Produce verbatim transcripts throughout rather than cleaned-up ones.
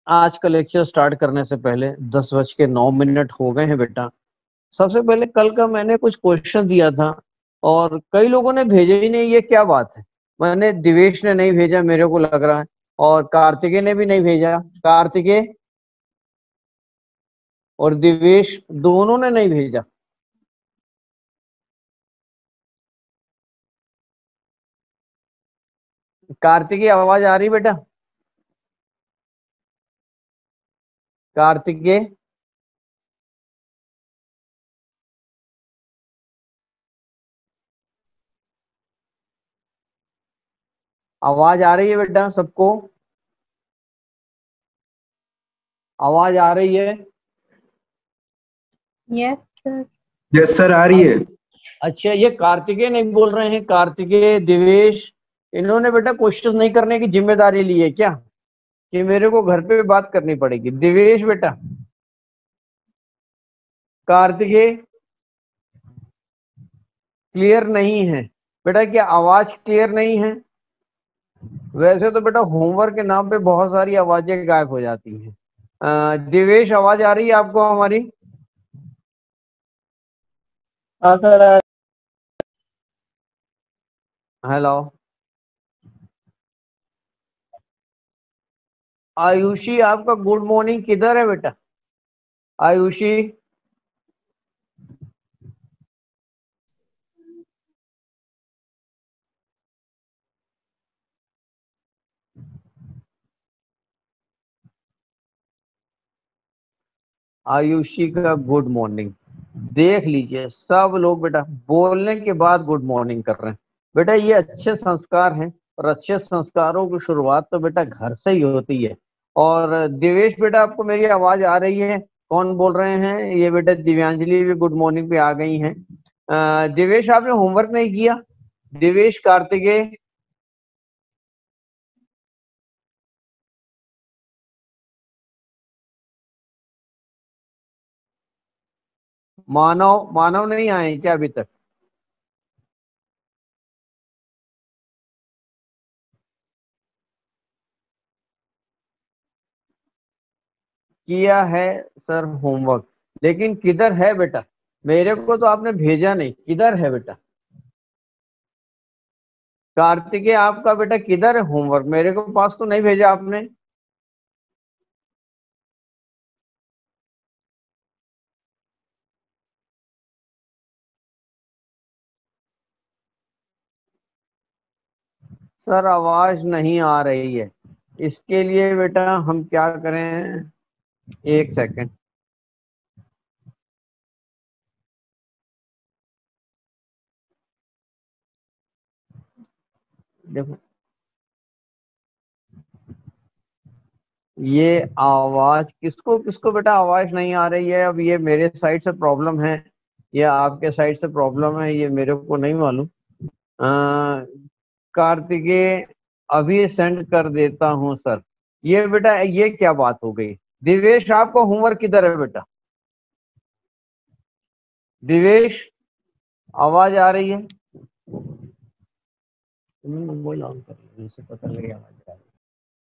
आज का lecture start करने से पहले दस बज के नौ मिनट हो गए हैं बेटा। सबसे पहले कल का मैंने कुछ क्वेश्चन दिया था और कई लोगों ने भेजे ही नहीं, ये क्या बात है। मैंने दिवेश ने नहीं भेजा मेरे को लग रहा है, और कार्तिकेय ने भी नहीं भेजा। कार्तिकेय और दिवेश दोनों ने नहीं भेजा। कार्तिकेय आवाज आ रही बेटा? कार्तिकेय आवाज आ रही है बेटा सबको? आवाज आ रही है? Yes sir. यस सर, आ रही है। अच्छा, ये कार्तिकेय नहीं बोल रहे हैं? कार्तिकेय, दिवेश, इन्होंने बेटा क्वेश्चन नहीं करने की जिम्मेदारी ली है क्या, कि मेरे को घर पे बात करनी पड़ेगी? दिवेश बेटा, कार्तिकेय क्लियर नहीं है बेटा? क्या आवाज क्लियर नहीं है? वैसे तो बेटा होमवर्क के नाम पे बहुत सारी आवाजें गायब हो जाती हैं। अ, दिवेश, आवाज आ रही है आपको हमारी? हाँ सर। हेलो आयुषी, आपका गुड मॉर्निंग किधर है बेटा? आयुषी, आयुषी का गुड मॉर्निंग देख लीजिए। सब लोग बेटा बोलने के बाद गुड मॉर्निंग कर रहे हैं। बेटा ये अच्छे संस्कार हैं, और अच्छे संस्कारों की शुरुआत तो बेटा घर से ही होती है। और दिवेश बेटा, आपको मेरी आवाज आ रही है? कौन बोल रहे हैं? ये बेटा दिव्यांजलि भी गुड मॉर्निंग पे आ गई हैं। अ, दिवेश, आपने होमवर्क नहीं किया? दिवेश, कार्तिकेय, मानव, मानव नहीं आए क्या अभी तक? किया है सर होमवर्क, लेकिन किधर है बेटा? मेरे को तो आपने भेजा नहीं, किधर है बेटा? कार्तिकेय, आपका बेटा किधर है होमवर्क? मेरे को पास तो नहीं भेजा आपने। सर आवाज नहीं आ रही है, इसके लिए बेटा हम क्या करें? एक सेकंड देखो, ये आवाज किसको किसको बेटा आवाज नहीं आ रही है? अब ये मेरे साइड से प्रॉब्लम है या आपके साइड से प्रॉब्लम है, ये मेरे को नहीं मालूम। अ, कार्तिकेय, अभी सेंड कर देता हूँ सर। ये बेटा ये क्या बात हो गई? दिवेश, आपका होमवर्क किधर है बेटा? दिवेश, आवाज आ रही है? मोबाइल ऑन कर लो, इससे पता लगे आवाज आ रही है।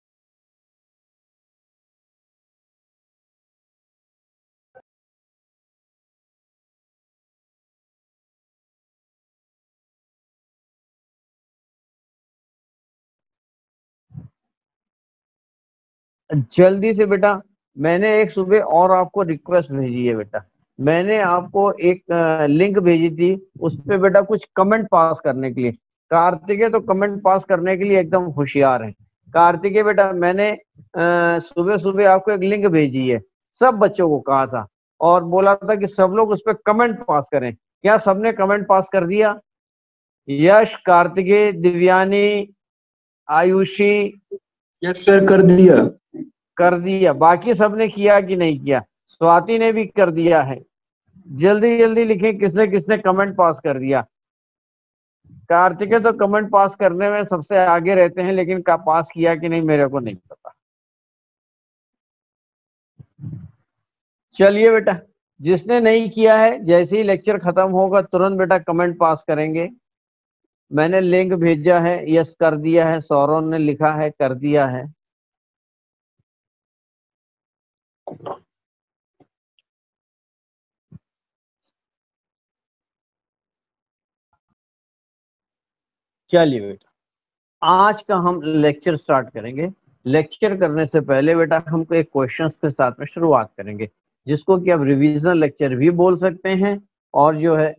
जल्दी से बेटा, मैंने एक सुबह और आपको रिक्वेस्ट भेजी है बेटा। मैंने आपको एक लिंक भेजी थी, उस पे बेटा कुछ कमेंट पास करने के लिए। कार्तिकेय तो कमेंट पास करने के लिए एकदम होशियार है। कार्तिकेय बेटा, मैंने सुबह सुबह आपको एक लिंक भेजी है, सब बच्चों को कहा था और बोला था कि सब लोग उस पर कमेंट पास करें। क्या सबने कमेंट पास कर दिया? यश, कार्तिकेय, दिव्यानी, आयुषी, यस सर, कर दिया। कर दिया। बाकी सबने किया कि नहीं किया? स्वाति ने भी कर दिया है। जल्दी जल्दी लिखें किसने किसने कमेंट पास कर दिया। कार्तिकेय तो कमेंट पास करने में सबसे आगे रहते हैं, लेकिन का पास किया कि नहीं मेरे को नहीं पता। चलिए बेटा, जिसने नहीं किया है जैसे ही लेक्चर खत्म होगा तुरंत बेटा कमेंट पास करेंगे। मैंने लिंक भेजा है, यस कर दिया है। सौरव ने लिखा है कर दिया है। चलिए बेटा, आज का हम लेक्चर स्टार्ट करेंगे। लेक्चर करने से पहले बेटा हमको एक क्वेश्चंस के साथ में शुरुआत करेंगे, जिसको कि आप रिवीजन लेक्चर भी बोल सकते हैं और जो है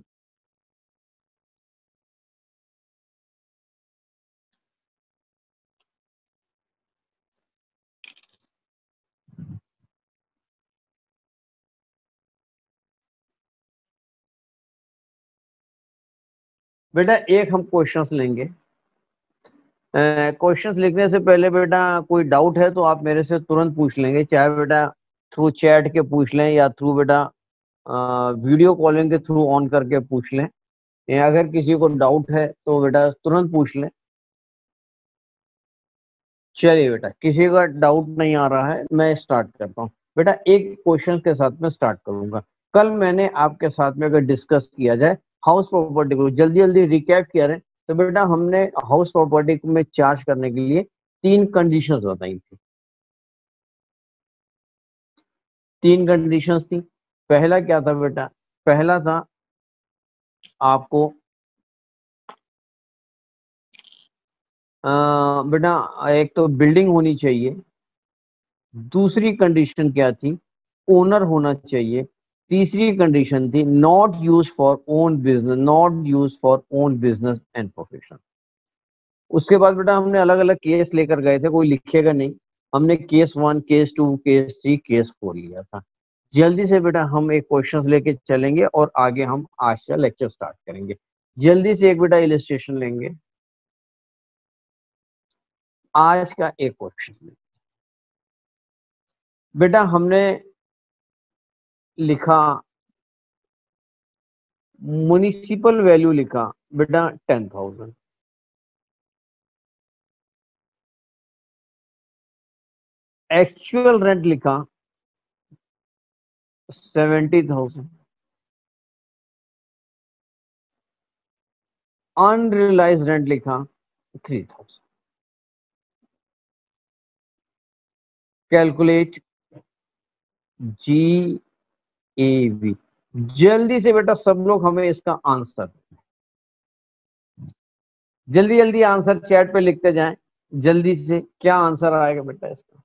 बेटा एक हम क्वेश्चंस लेंगे। क्वेश्चंस लिखने से पहले बेटा कोई डाउट है तो आप मेरे से तुरंत पूछ लेंगे, चाहे बेटा थ्रू चैट के पूछ लें या थ्रू बेटा वीडियो कॉलिंग के थ्रू ऑन करके पूछ लें। या अगर किसी को डाउट है तो बेटा तुरंत पूछ लें। चलिए बेटा, किसी का डाउट नहीं आ रहा है, मैं स्टार्ट करता हूँ। बेटा एक क्वेश्चन के साथ में स्टार्ट करूंगा। कल मैंने आपके साथ में अगर डिस्कस किया जाए हाउस प्रॉपर्टी को, जल्दी जल्दी रिकैप किया जाए तो बेटा हमने हाउस प्रॉपर्टी में चार्ज करने के लिए तीन कंडीशंस बताई थी। तीन कंडीशंस थी। पहला क्या था बेटा? पहला था आपको आ, बेटा एक तो बिल्डिंग होनी चाहिए। दूसरी कंडीशन क्या थी? ओनर होना चाहिए। तीसरी कंडीशन थी not use for own business, not use for own business and profession. उसके बाद बेटा हमने अलग अलग केस लेकर गए थे, कोई लिखेगा नहीं। हमने case one, case two, case three, case four लिया था। जल्दी से बेटा हम एक क्वेश्चन लेके चलेंगे और आगे हम आज का लेक्चर स्टार्ट करेंगे। जल्दी से एक बेटा इलस्ट्रेशन लेंगे। आज का एक क्वेश्चन बेटा हमने लिखा म्युनिसिपल वैल्यू, लिखा बेटा टेन थाउजेंड। एक्चुअल रेंट लिखा सेवेंटी थाउजेंड। अनरियलाइज रेंट लिखा three thousand. Calculate G A V. जल्दी से बेटा सब लोग हमें इसका आंसर, जल्दी जल्दी आंसर चैट पे लिखते जाएं। जल्दी से क्या आंसर आएगा बेटा इसका?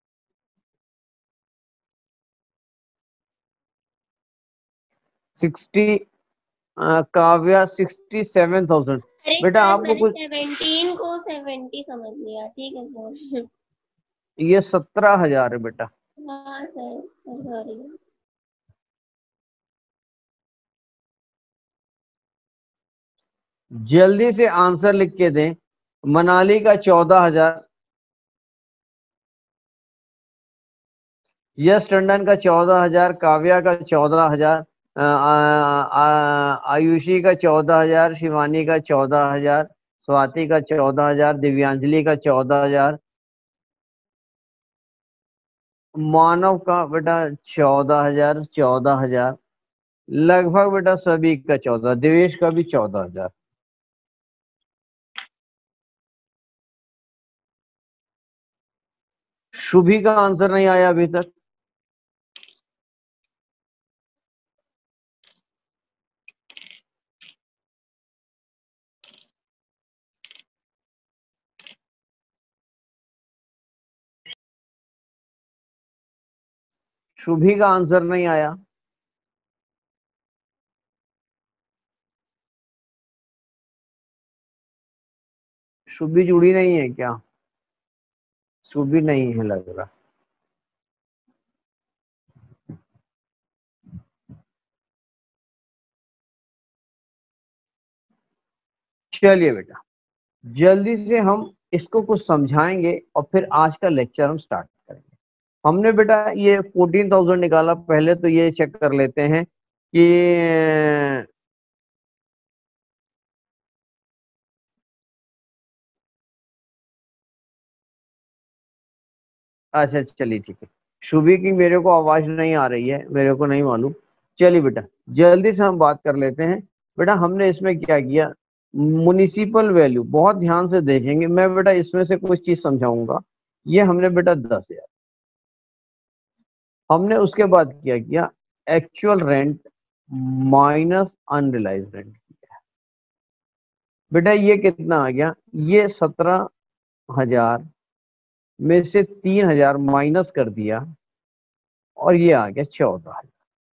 Sixty, Kavya sixty seven thousand. बेटा आपको कुछ सेवनटीन को सेवेंटी समझ लिया, ठीक है सर। ये सत्रह हजार है बेटा। हाँ सर, सॉरी। जल्दी से आंसर लिख के दें। मनाली का चौदह हजार, यश टंडन का चौदह हजार, काव्या का चौदह हजार, आयुषी का चौदह हजार, शिवानी का चौदह हजार, स्वाति का चौदह हजार, दिव्यांजलि का चौदह हजार, मानव का बेटा चौदह हजार, चौदह हजार लगभग बेटा सभी का चौदह, देवेश का भी चौदह हजार। शुभी का आंसर नहीं आया अभी तक। शुभी का आंसर नहीं आया। शुभी जुड़ी नहीं है क्या? शुभी नहीं है लग रहा। चलिए बेटा जल्दी से हम इसको कुछ समझाएंगे और फिर आज का लेक्चर हम स्टार्ट करेंगे। हमने बेटा ये फोर्टीन थाउजेंड निकाला। पहले तो ये चेक कर लेते हैं कि अच्छा चलिए ठीक है। शुभी की मेरे को आवाज नहीं आ रही है, मेरे को नहीं मालूम। चलिए बेटा जल्दी से हम बात कर लेते हैं। बेटा हमने इसमें क्या किया, म्युनिसिपल वैल्यू बहुत ध्यान से देखेंगे। मैं बेटा इसमें से कुछ चीज समझाऊंगा। ये हमने बेटा दस हजार, हमने उसके बाद क्या किया, actual rent minus unrealise rent. बेटा ये कितना आ गया, ये सत्रह हजार में से तीन हजार माइनस कर दिया और ये आ गया चौदह हजार।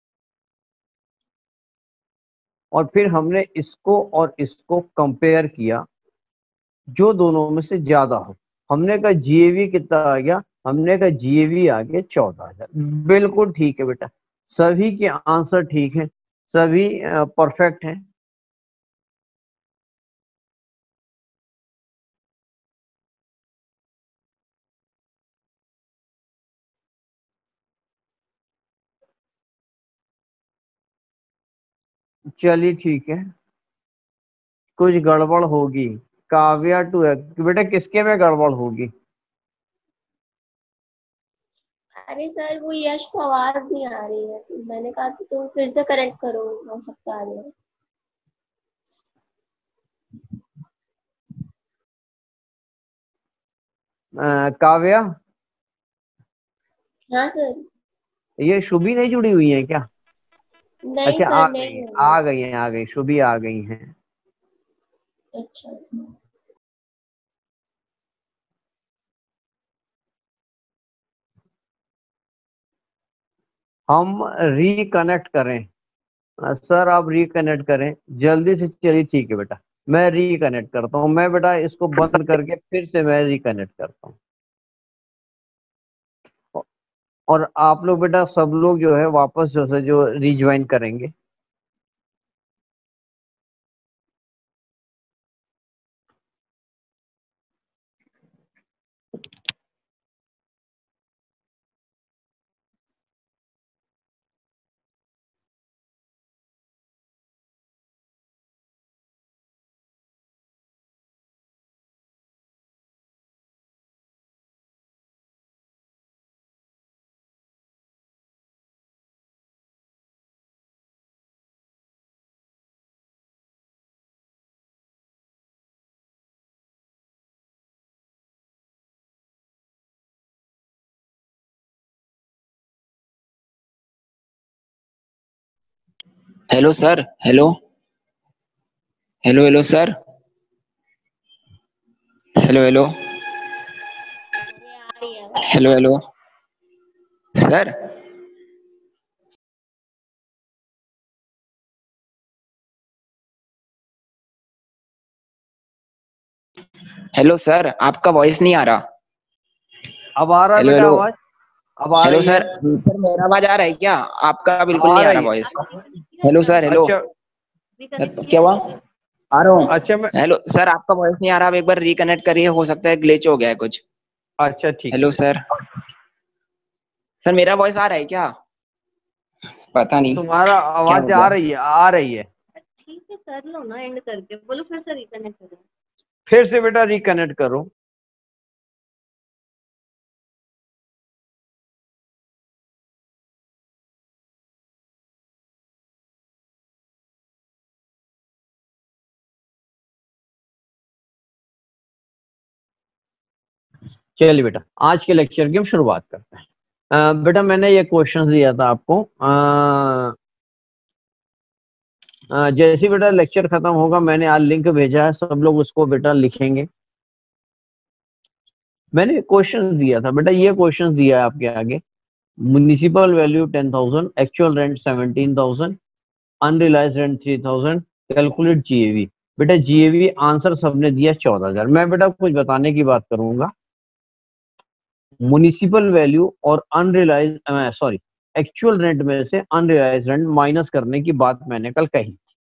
और फिर हमने इसको और इसको कंपेयर किया, जो दोनों में से ज्यादा हो। हमने कहा जीएवी कितना आ गया, हमने कहा जीएवी आ गया चौदह हजार। बिल्कुल ठीक है बेटा, सभी के आंसर ठीक है, सभी परफेक्ट हैं। चलिए ठीक है, कुछ गड़बड़ होगी। काव्या टू बेटा किसके में गड़बड़ होगी? अरे सर वो यश को आवाज नहीं आ रही है, तो मैंने कहा कि तुम फिर से कनेक्ट करो, हो सकता आ जाए। अ, काव्या, हाँ सर। ये शुभी नहीं जुड़ी हुई है क्या? नहीं अच्छा, सर आ नहीं गई है। आ गई हैं, आ गई, शुभी आ गई हैं। अच्छा। हम रिकनेक्ट करें? अ, सर आप रिकनेक्ट करें जल्दी से। चलिए ठीक है बेटा, मैं रिकनेक्ट करता हूँ। मैं बेटा इसको बंद करके फिर से मैं रिकनेक्ट करता हूँ। और आप लोग बेटा सब लोग जो है वापस जो है जो रिज्वाइन करेंगे। Hello sir. Hello hello hello sir. Hello hello अरे आ रही है आवाज। Hello hello sir. Hello sir, आपका वॉइस नहीं आ रहा। अब आ रहा है हेलो बेटा हेलो आवाज? अब आ हेलो रही है? सर। सर मेरा आवाज आ रहा है क्या? आपका अब बिल्कुल आ नहीं आ रहा रही है। वॉइस। Hello sir. हेलो अच्छा सर, क्या हुआ? आ रहा हूँ। अच्छा मैं हेलो सर, आपका वॉइस नहीं आ रहा। आप एक बार रिकनेक्ट करिए, हो सकता है ग्लिच हो गया है कुछ। अच्छा ठीक है हेलो बेटा। सर। सर मेरा वॉइस आ रहा है क्या? पता नहीं तुम्हारा क्या हो आवाज आ गया। रही है, आ रही है। ठीक है कर लो ना एंड करके, बोलो फिर से रिकनेक्ट करो। फिर से बेटा रिकनेक्ट करो। चलिए बेटा, आज के लेक्चर की हम शुरुआत करते हैं। अ, बेटा मैंने ये क्वेश्चन दिया था आपको। अ, अ, जैसे ही बेटा लेक्चर खत्म होगा, मैंने आज लिंक भेजा है, सब लोग उसको बेटा लिखेंगे। मैंने क्वेश्चन दिया था बेटा, ये क्वेश्चन दिया है आपके आगे। Municipal value ten thousand, actual rent seventeen thousand, unrealise rent three thousand, calculate GAV. बेटा जीएवी आंसर सबने दिया चौदह हजार। मैं बेटा कुछ बताने की बात करूंगा। म्युनिसिपल वैल्यू और अनरिलाइज सॉरी एक्चुअल रेंट में से अनरिलाइज रेंट माइनस करने की बात मैंने कल कही,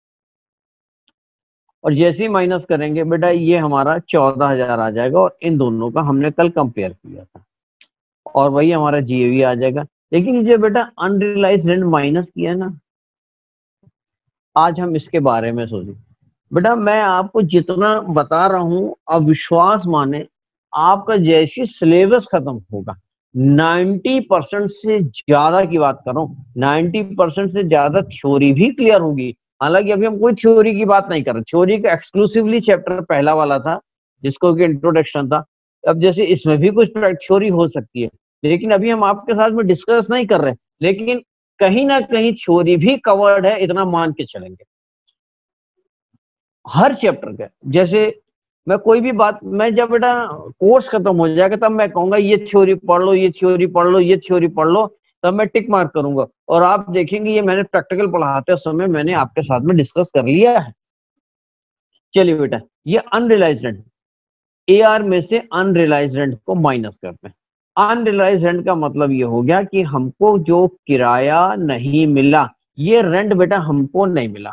और जैसे ही माइनस करेंगे बेटा ये हमारा चौदह हजार आ जाएगा, और इन दोनों का हमने कल कंपेयर किया था, और वही हमारा जीएवी आ जाएगा। लेकिन ये बेटा अनरिलाइज रेंट माइनस किया है ना, आज हम इसके बारे में सोचें। बेटा मैं आपको जितना बता रहा हूं, अब विश्वास माने, आपका जैसे सिलेबस खत्म होगा, नब्बे परसेंट से ज्यादा की बात कर रहा हूँ, नब्बे परसेंट से ज्यादा थ्योरी भी क्लियर होगी। हालांकि अभी हम कोई थ्योरी की बात नहीं कर रहे, थ्योरी का एक्सक्लूसिवली चैप्टर पहला वाला था जिसको कि इंट्रोडक्शन था। अब जैसे इसमें भी कुछ थ्योरी हो सकती है, लेकिन अभी हम आपके साथ में डिस्कस नहीं कर रहे, लेकिन कहीं ना कहीं थ्योरी भी कवर्ड है, इतना मान के चलेंगे। हर चैप्टर का। जैसे मैं कोई भी बात, मैं जब बेटा कोर्स खत्म हो जाएगा तब मैं कहूंगा ये थ्योरी पढ़ लो, ये थ्योरी पढ़ लो, ये थ्योरी पढ़ लो, तब मैं टिक मार्क करूंगा और आप देखेंगे ये मैंने प्रैक्टिकल पढ़ाते समय मैंने आपके साथ में डिस्कस कर लिया है। चलिए बेटा, ये अनरियलाइज्ड रेंट, ए आर में से अनरियलाइज्ड रेंट को माइनस करते हैं। अनरियलाइज्ड रेंट का मतलब ये हो गया कि हमको जो किराया नहीं मिला, ये रेंट बेटा हमको नहीं मिला।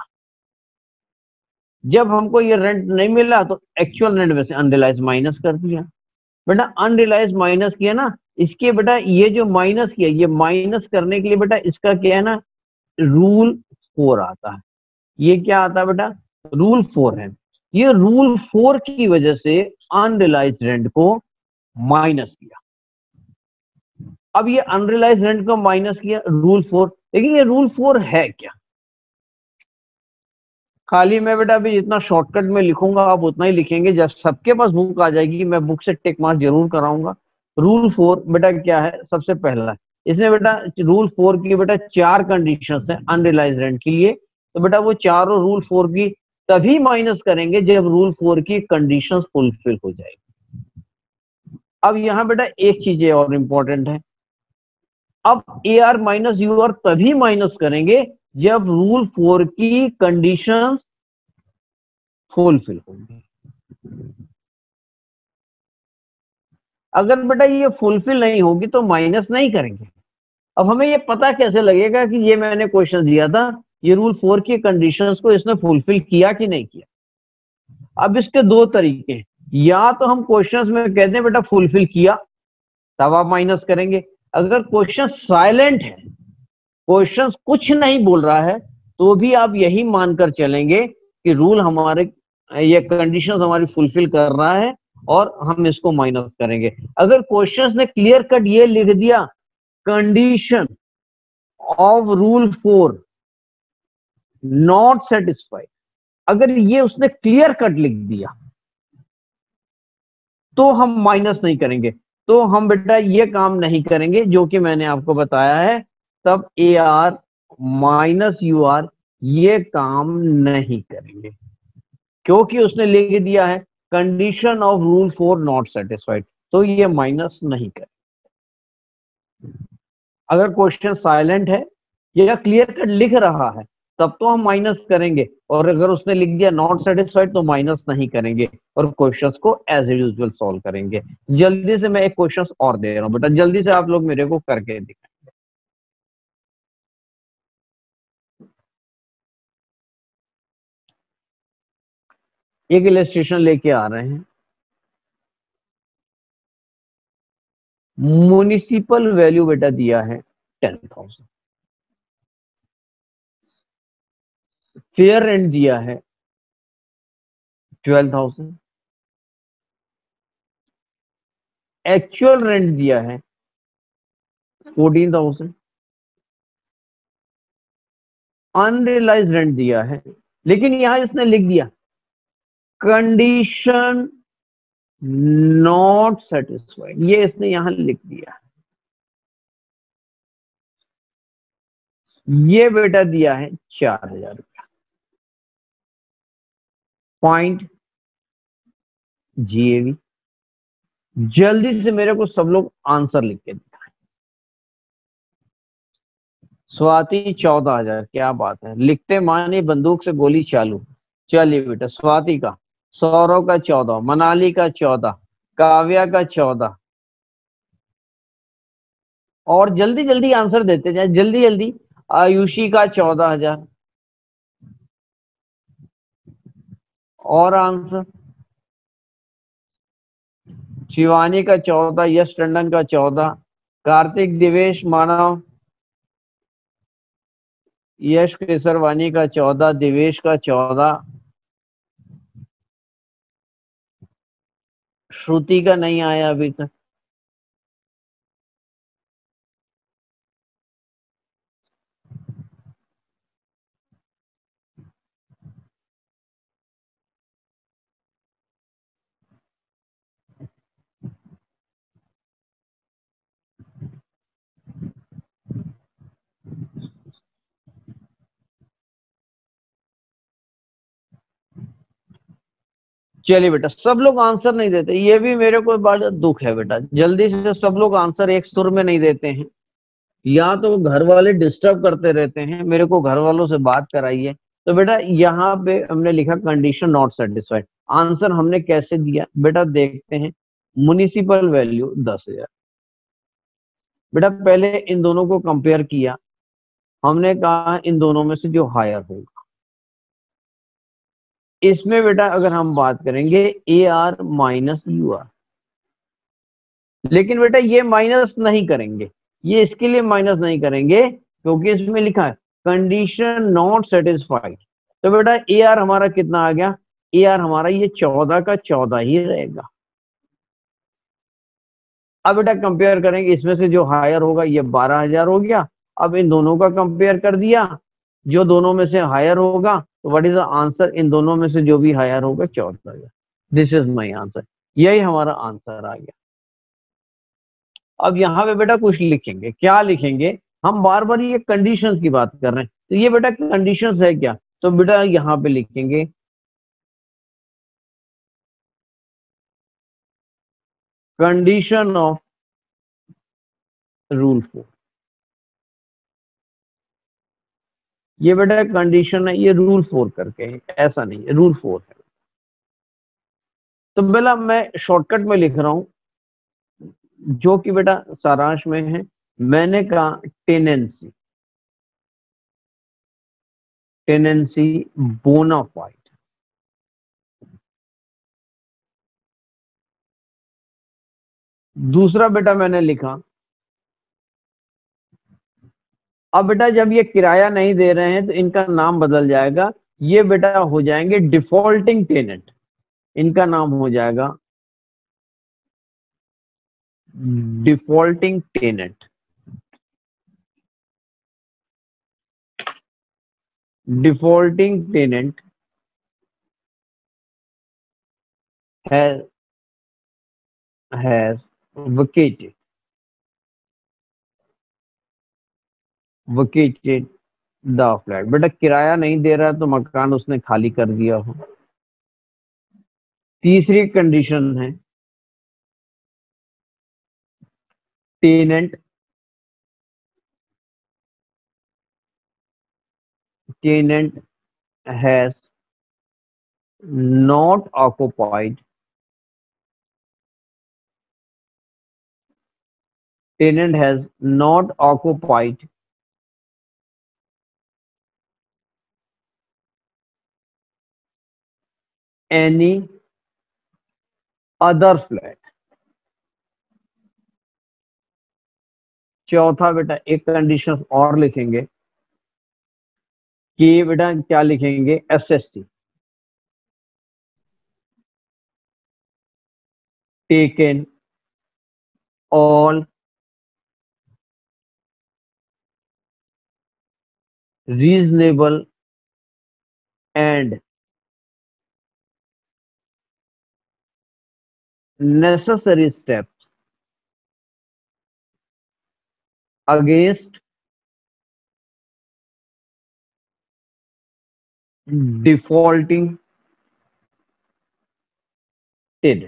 जब हमको ये रेंट नहीं मिला तो एक्चुअल रेंट में से अनरियलाइज माइनस कर दिया। बेटा अनरियलाइज माइनस किया ना, इसके बेटा ये जो माइनस किया, ये माइनस करने के लिए बेटा इसका क्या है ना, रूल फोर आता है। ये क्या आता है बेटा, रूल फोर है। ये रूल फोर की वजह से अनरियलाइज रेंट को माइनस किया। अब ये अनरियलाइज रेंट को माइनस किया रूल फोर, लेकिन ये रूल फोर है क्या? खाली मैं बेटा अभी जितना शॉर्टकट में लिखूंगा आप उतना ही लिखेंगे। जब सबके पास बुक आ जाएगी मैं बुक से टिक मार्क जरूर कराऊंगा। रूल फोर बेटा क्या है, सबसे पहला इसमें बेटा रूल फोर की बेटा चार कंडीशंस है अनरियलाइज रेंट के लिए। तो बेटा वो चारों रूल फोर की तभी माइनस करेंगे जब रूल फोर की कंडीशंस फुलफिल हो जाएगी। अब यहाँ बेटा एक चीज और इंपॉर्टेंट है, अब A R minus U R तभी माइनस करेंगे जब रूल फोर की कंडीशंस फुलफिल होंगी। अगर बेटा ये फुलफिल नहीं होगी तो माइनस नहीं करेंगे। अब हमें ये पता कैसे लगेगा कि ये मैंने क्वेश्चन दिया था, ये रूल फोर की कंडीशंस को इसने फुलफिल किया कि नहीं किया? अब इसके दो तरीके हैं, या तो हम क्वेश्चंस में कहते हैं बेटा फुलफिल किया तब आप माइनस करेंगे। अगर क्वेश्चन साइलेंट है, क्वेश्चन कुछ नहीं बोल रहा है, तो भी आप यही मानकर चलेंगे कि रूल हमारे, ये कंडीशंस हमारी फुलफिल कर रहा है और हम इसको माइनस करेंगे। अगर क्वेश्चंस ने क्लियर कट ये लिख दिया condition of rule four not satisfied, अगर ये उसने क्लियर कट लिख दिया तो हम माइनस नहीं करेंगे। तो हम बेटा ये काम नहीं करेंगे जो कि मैंने आपको बताया है, तब A R minus U R ये काम नहीं करेंगे क्योंकि उसने लिख दिया है condition of rule four not satisfied, तो ये माइनस नहीं करेंगे। अगर क्वेश्चन साइलेंट है या क्लियर कट लिख रहा है तब तो हम माइनस करेंगे, और अगर उसने लिख दिया नॉट सेटिस्फाइड तो माइनस नहीं करेंगे और क्वेश्चंस को एज यूजुअल सॉल्व करेंगे। जल्दी से मैं एक क्वेश्चन और दे रहा हूं बेटा, जल्दी से आप लोग मेरे को करके दिखाएंगे। एक इलस्ट्रेशन लेके आ रहे हैं, म्युनिसिपल वैल्यू बेटा दिया है टेन थाउजेंड, फेयर रेंट दिया है ट्वेल्व थाउजेंड, एक्चुअल रेंट दिया है फोर्टीन थाउजेंड, अनरियलाइज रेंट दिया है, लेकिन यहां इसने लिख दिया कंडीशन नॉट सेटिस्फाइड, ये इसने यहां लिख दिया। ये बेटा दिया है चार हजार रुपया। Point GAV. जल्दी से मेरे को सब लोग आंसर लिख के दिखाएं। स्वाति चौदह हजार, क्या बात है, लिखते मानी बंदूक से गोली चालू। चलिए बेटा, स्वाति का, सौरव का चौदह, मनाली का चौदह, काव्या का चौदह, और जल्दी जल्दी आंसर देते जाए, जल्दी जल्दी। आयुषी का चौदह हजार, और आंसर शिवानी का चौदह, यश टंडन का चौदह, कार्तिक दिवेश मानव, यश केसरवानी का चौदह, दिवेश का चौदह, श्रुति का नहीं आया अभी तक। चलिए बेटा, सब लोग आंसर नहीं देते, ये भी मेरे को बड़ा दुख है बेटा। जल्दी से सब लोग आंसर एक सुर में नहीं देते हैं, या तो घर वाले डिस्टर्ब करते रहते हैं, मेरे को घर वालों से बात कराइए। तो बेटा यहाँ पे हमने लिखा कंडीशन नॉट सेटिस्फाइड। आंसर हमने कैसे दिया बेटा, देखते हैं। म्युनिसिपल वैल्यू दस हजार। बेटा पहले इन दोनों को कंपेयर किया, हमने कहा इन दोनों में से जो हायर होगा। इसमें बेटा अगर हम बात करेंगे A R minus U R, लेकिन बेटा ये माइनस नहीं करेंगे, ये इसके लिए माइनस नहीं करेंगे क्योंकि इसमें लिखा है कंडीशन नॉट सेटिस्फाइड। तो बेटा ए आर हमारा कितना आ गया, ए आर हमारा ये चौदह का चौदह ही रहेगा। अब बेटा कंपेयर करेंगे, इसमें से जो हायर होगा ये बारह हजार हो गया। अब इन दोनों का कंपेयर कर दिया, जो दोनों में से हायर होगा, तो व्हाट इज द आंसर, इन दोनों में से जो भी हायर होगा चौदह हजार। दिस इज माय आंसर, यही हमारा आंसर आ गया। अब यहाँ पे बेटा कुछ लिखेंगे, क्या लिखेंगे, हम बार बार ये कंडीशंस की बात कर रहे हैं, तो ये बेटा कंडीशंस है क्या, तो बेटा यहाँ पे लिखेंगे कंडीशन ऑफ रूल फोर। ये बेटा कंडीशन है, ये रूल फोर करके है, ऐसा नहीं है, रूल फोर है। तो बेटा मैं शॉर्टकट में लिख रहा हूं, जो कि बेटा सारांश में है। मैंने कहा टेनेंसी, टेनेंसी बोनाफाइड। दूसरा बेटा मैंने लिखा, अब बेटा जब ये किराया नहीं दे रहे हैं तो इनका नाम बदल जाएगा, ये बेटा हो जाएंगे डिफॉल्टिंग टेनेंट, इनका नाम हो जाएगा defaulting tenant. Defaulting tenant has has vacated vacated the flat। बेटा किराया नहीं दे रहा तो मकान उसने खाली कर दिया हो। तीसरी कंडीशन है tenant tenant has not occupied tenant has not occupied any other flat। चौथा बेटा एक कंडीशन और लिखेंगे कि बेटा क्या लिखेंगे, S S T taken all reasonable and necessary steps against defaulting tenant।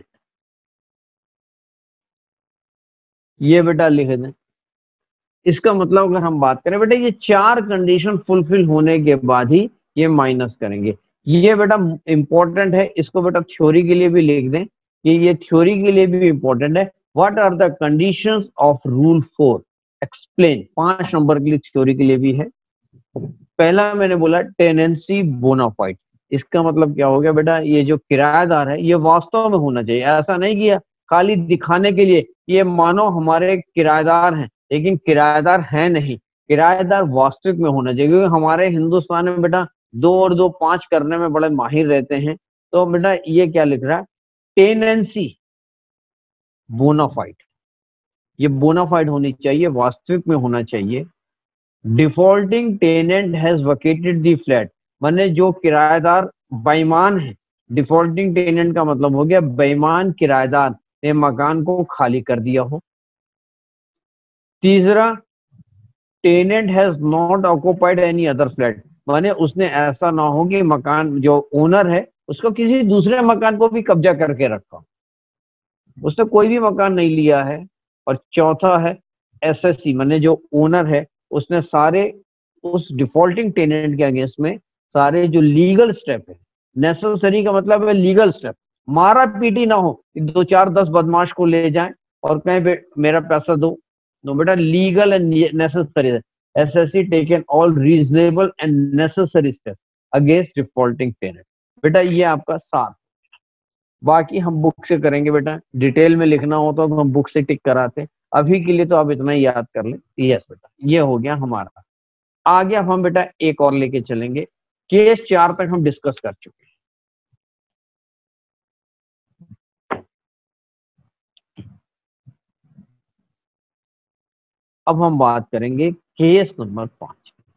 ये बेटा लिख दें। इसका मतलब अगर हम बात करें बेटा, ये चार कंडीशन फुलफिल होने के बाद ही ये माइनस करेंगे। ये बेटा इंपॉर्टेंट है, इसको बेटा थ्योरी के लिए भी लिख दें कि ये थ्योरी के लिए भी इंपॉर्टेंट है। What are the conditions of rule four, explain. पांच नंबर के लिए थ्योरी के लिए भी है। पहला मैंने बोला टेनेंसी बोनाफाइड। इसका मतलब क्या हो गया बेटा, ये जो किराएदार है ये वास्तव में होना चाहिए, ऐसा नहीं किया खाली दिखाने के लिए, ये मानो हमारे किराएदार हैं लेकिन किराएदार है नहीं, किराएदार वास्तविक में होना चाहिए। क्योंकि हमारे हिंदुस्तान में बेटा दो और दो पांच करने में बड़े माहिर रहते हैं। तो बेटा ये क्या लिख रहा है, टेनेंसी बोनाफाइड, ये बोनाफाइड होनी चाहिए, वास्तविक में होना चाहिए। Defaulting tenant has vacated the flat, माने जो किराएदार बेईमान है। डिफॉल्टिंग टेनेंट का मतलब हो गया बेईमान किराएदार ने मकान को खाली कर दिया हो। तीसरा, tenant has not occupied any other flat, माने उसने ऐसा ना हो कि मकान जो ओनर है उसको किसी दूसरे मकान को भी कब्जा करके रखा, उसने कोई भी मकान नहीं लिया है। और चौथा है एसएससी, माने जो ओनर है उसने सारे उस डिफॉल्टिंग टेनेंट के अगेंस्ट में सारे जो लीगल स्टेप है, नेसेसरी का मतलब है लीगल स्टेप, मारा पीटी ना हो, दो चार दस बदमाश को ले जाएं और कहें मेरा पैसा दो, नो बेटा, legal and necessary. Assessee taken all reasonable and necessary step against defaulting tenant. बेटा ये आपका सात, बाकी हम बुक से करेंगे बेटा, डिटेल में लिखना होता तो हम बुक से टिक कराते, अभी के लिए तो आप इतना ही याद कर लें। यस बेटा, ये हो गया हमारा। आगे अब हम बेटा एक और लेके चलेंगे, केस चार तक हम डिस्कस कर चुके हैं। अब हम बात करेंगे केस नंबर पांच।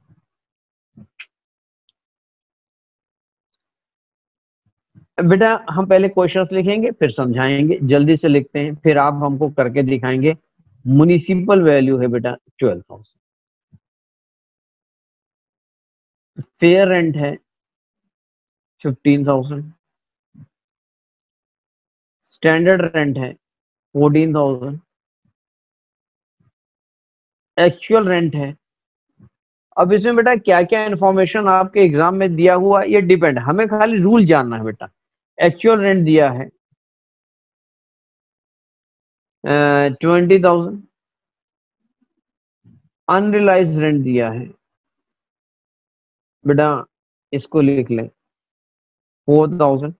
बेटा हम पहले क्वेश्चंस लिखेंगे फिर समझाएंगे, जल्दी से लिखते हैं, फिर आप हमको करके दिखाएंगे। म्युनिसिपल वैल्यू है बेटा ट्वेल्व थाउजेंड, फेयर रेंट है फिफ्टीन थाउजेंड, स्टैंडर्ड रेंट है फोर्टीन थाउजेंड, एक्चुअल रेंट है। अब इसमें बेटा क्या क्या इंफॉर्मेशन आपके एग्जाम में दिया हुआ ये डिपेंड, हमें खाली रूल जानना है बेटा। एक्चुअल रेंट दिया है ट्वेंटी थाउजेंड, अनरियलाइज रेंट दिया है बेटा, इसको लिख लें फोर थाउजेंड।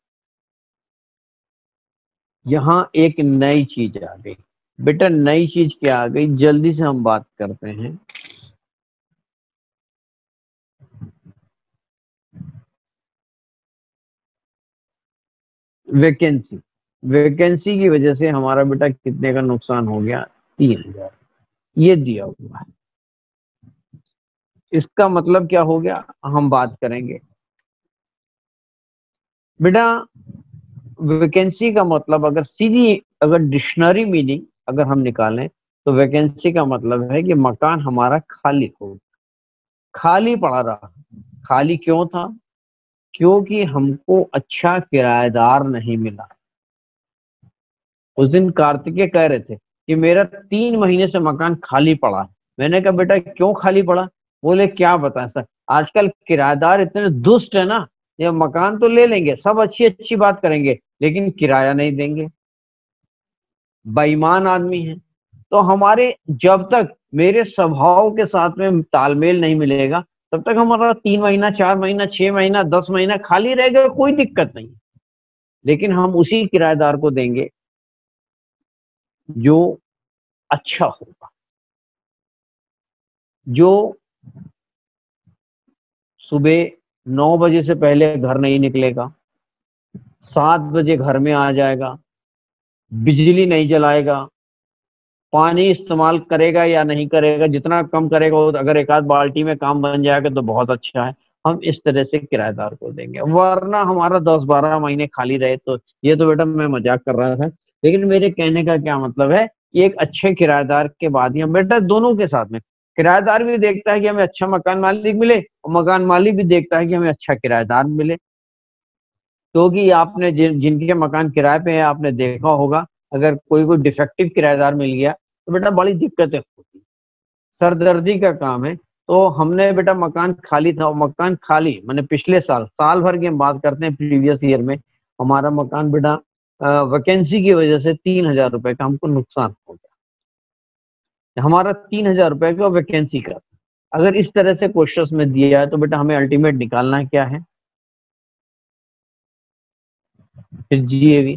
यहां एक नई चीज आ गई बेटा, नई चीज क्या आ गई, जल्दी से हम बात करते हैं। वैकेंसी, वैकेंसी की वजह से हमारा बेटा कितने का नुकसान हो गया, तीन हजार, ये दिया हुआ है। इसका मतलब क्या हो गया हम बात करेंगे बेटा। वैकेंसी का मतलब अगर सीधी अगर डिक्शनरी मीनिंग अगर हम निकालें तो वैकेंसी का मतलब है कि मकान हमारा खाली हो, खाली पड़ा रहा। खाली क्यों था, क्योंकि हमको अच्छा किराएदार नहीं मिला। उस दिन कार्तिकेय कह रहे थे कि मेरा तीन महीने से मकान खाली पड़ा है। मैंने कहा बेटा क्यों खाली पड़ा, बोले क्या बताएं सर, आजकल किराएदार इतने दुष्ट है ना, ये मकान तो ले लेंगे, सब अच्छी अच्छी बात करेंगे लेकिन किराया नहीं देंगे, बेईमान आदमी है। तो हमारे जब तक मेरे स्वभाव के साथ में तालमेल नहीं मिलेगा तब तक हमारा तीन महीना चार महीना छह महीना दस महीना खाली रहेगा, कोई दिक्कत नहीं। लेकिन हम उसी किराएदार को देंगे जो अच्छा होगा, जो सुबह नौ बजे से पहले घर नहीं निकलेगा, सात बजे घर में आ जाएगा, बिजली नहीं जलाएगा, पानी इस्तेमाल करेगा या नहीं करेगा, जितना कम करेगा, अगर एक आध बाल्टी में काम बन जाएगा तो बहुत अच्छा है। हम इस तरह से किराएदार को देंगे, वरना हमारा दस बारह महीने खाली रहे तो ये तो बेटा मैं मजाक कर रहा था, लेकिन मेरे कहने का क्या मतलब है कि एक अच्छे किराएदार के बाद ही हम बेटा दोनों के साथ में, किराएदार भी देखता है कि हमें अच्छा मकान मालिक मिले और मकान मालिक भी देखता है कि हमें अच्छा किराएदार मिले। क्योंकि तो आपने जिन जिनके मकान किराए पे है आपने देखा होगा, अगर कोई कोई डिफेक्टिव किराएदार मिल गया तो बेटा बड़ी दिक्कतें होती, सरदर्दी का काम है। तो हमने बेटा मकान खाली था, मकान खाली मैंने पिछले साल साल भर की हम बात करते हैं, प्रीवियस ईयर में हमारा मकान बेटा वैकेंसी की वजह से तीन हजार रुपए का हमको नुकसान हो गया, हमारा तीन हजार रुपए का वैकेंसी का। अगर इस तरह से क्वेश्चन में दिया है तो बेटा हमें अल्टीमेट निकालना क्या है, फिर जीएवी।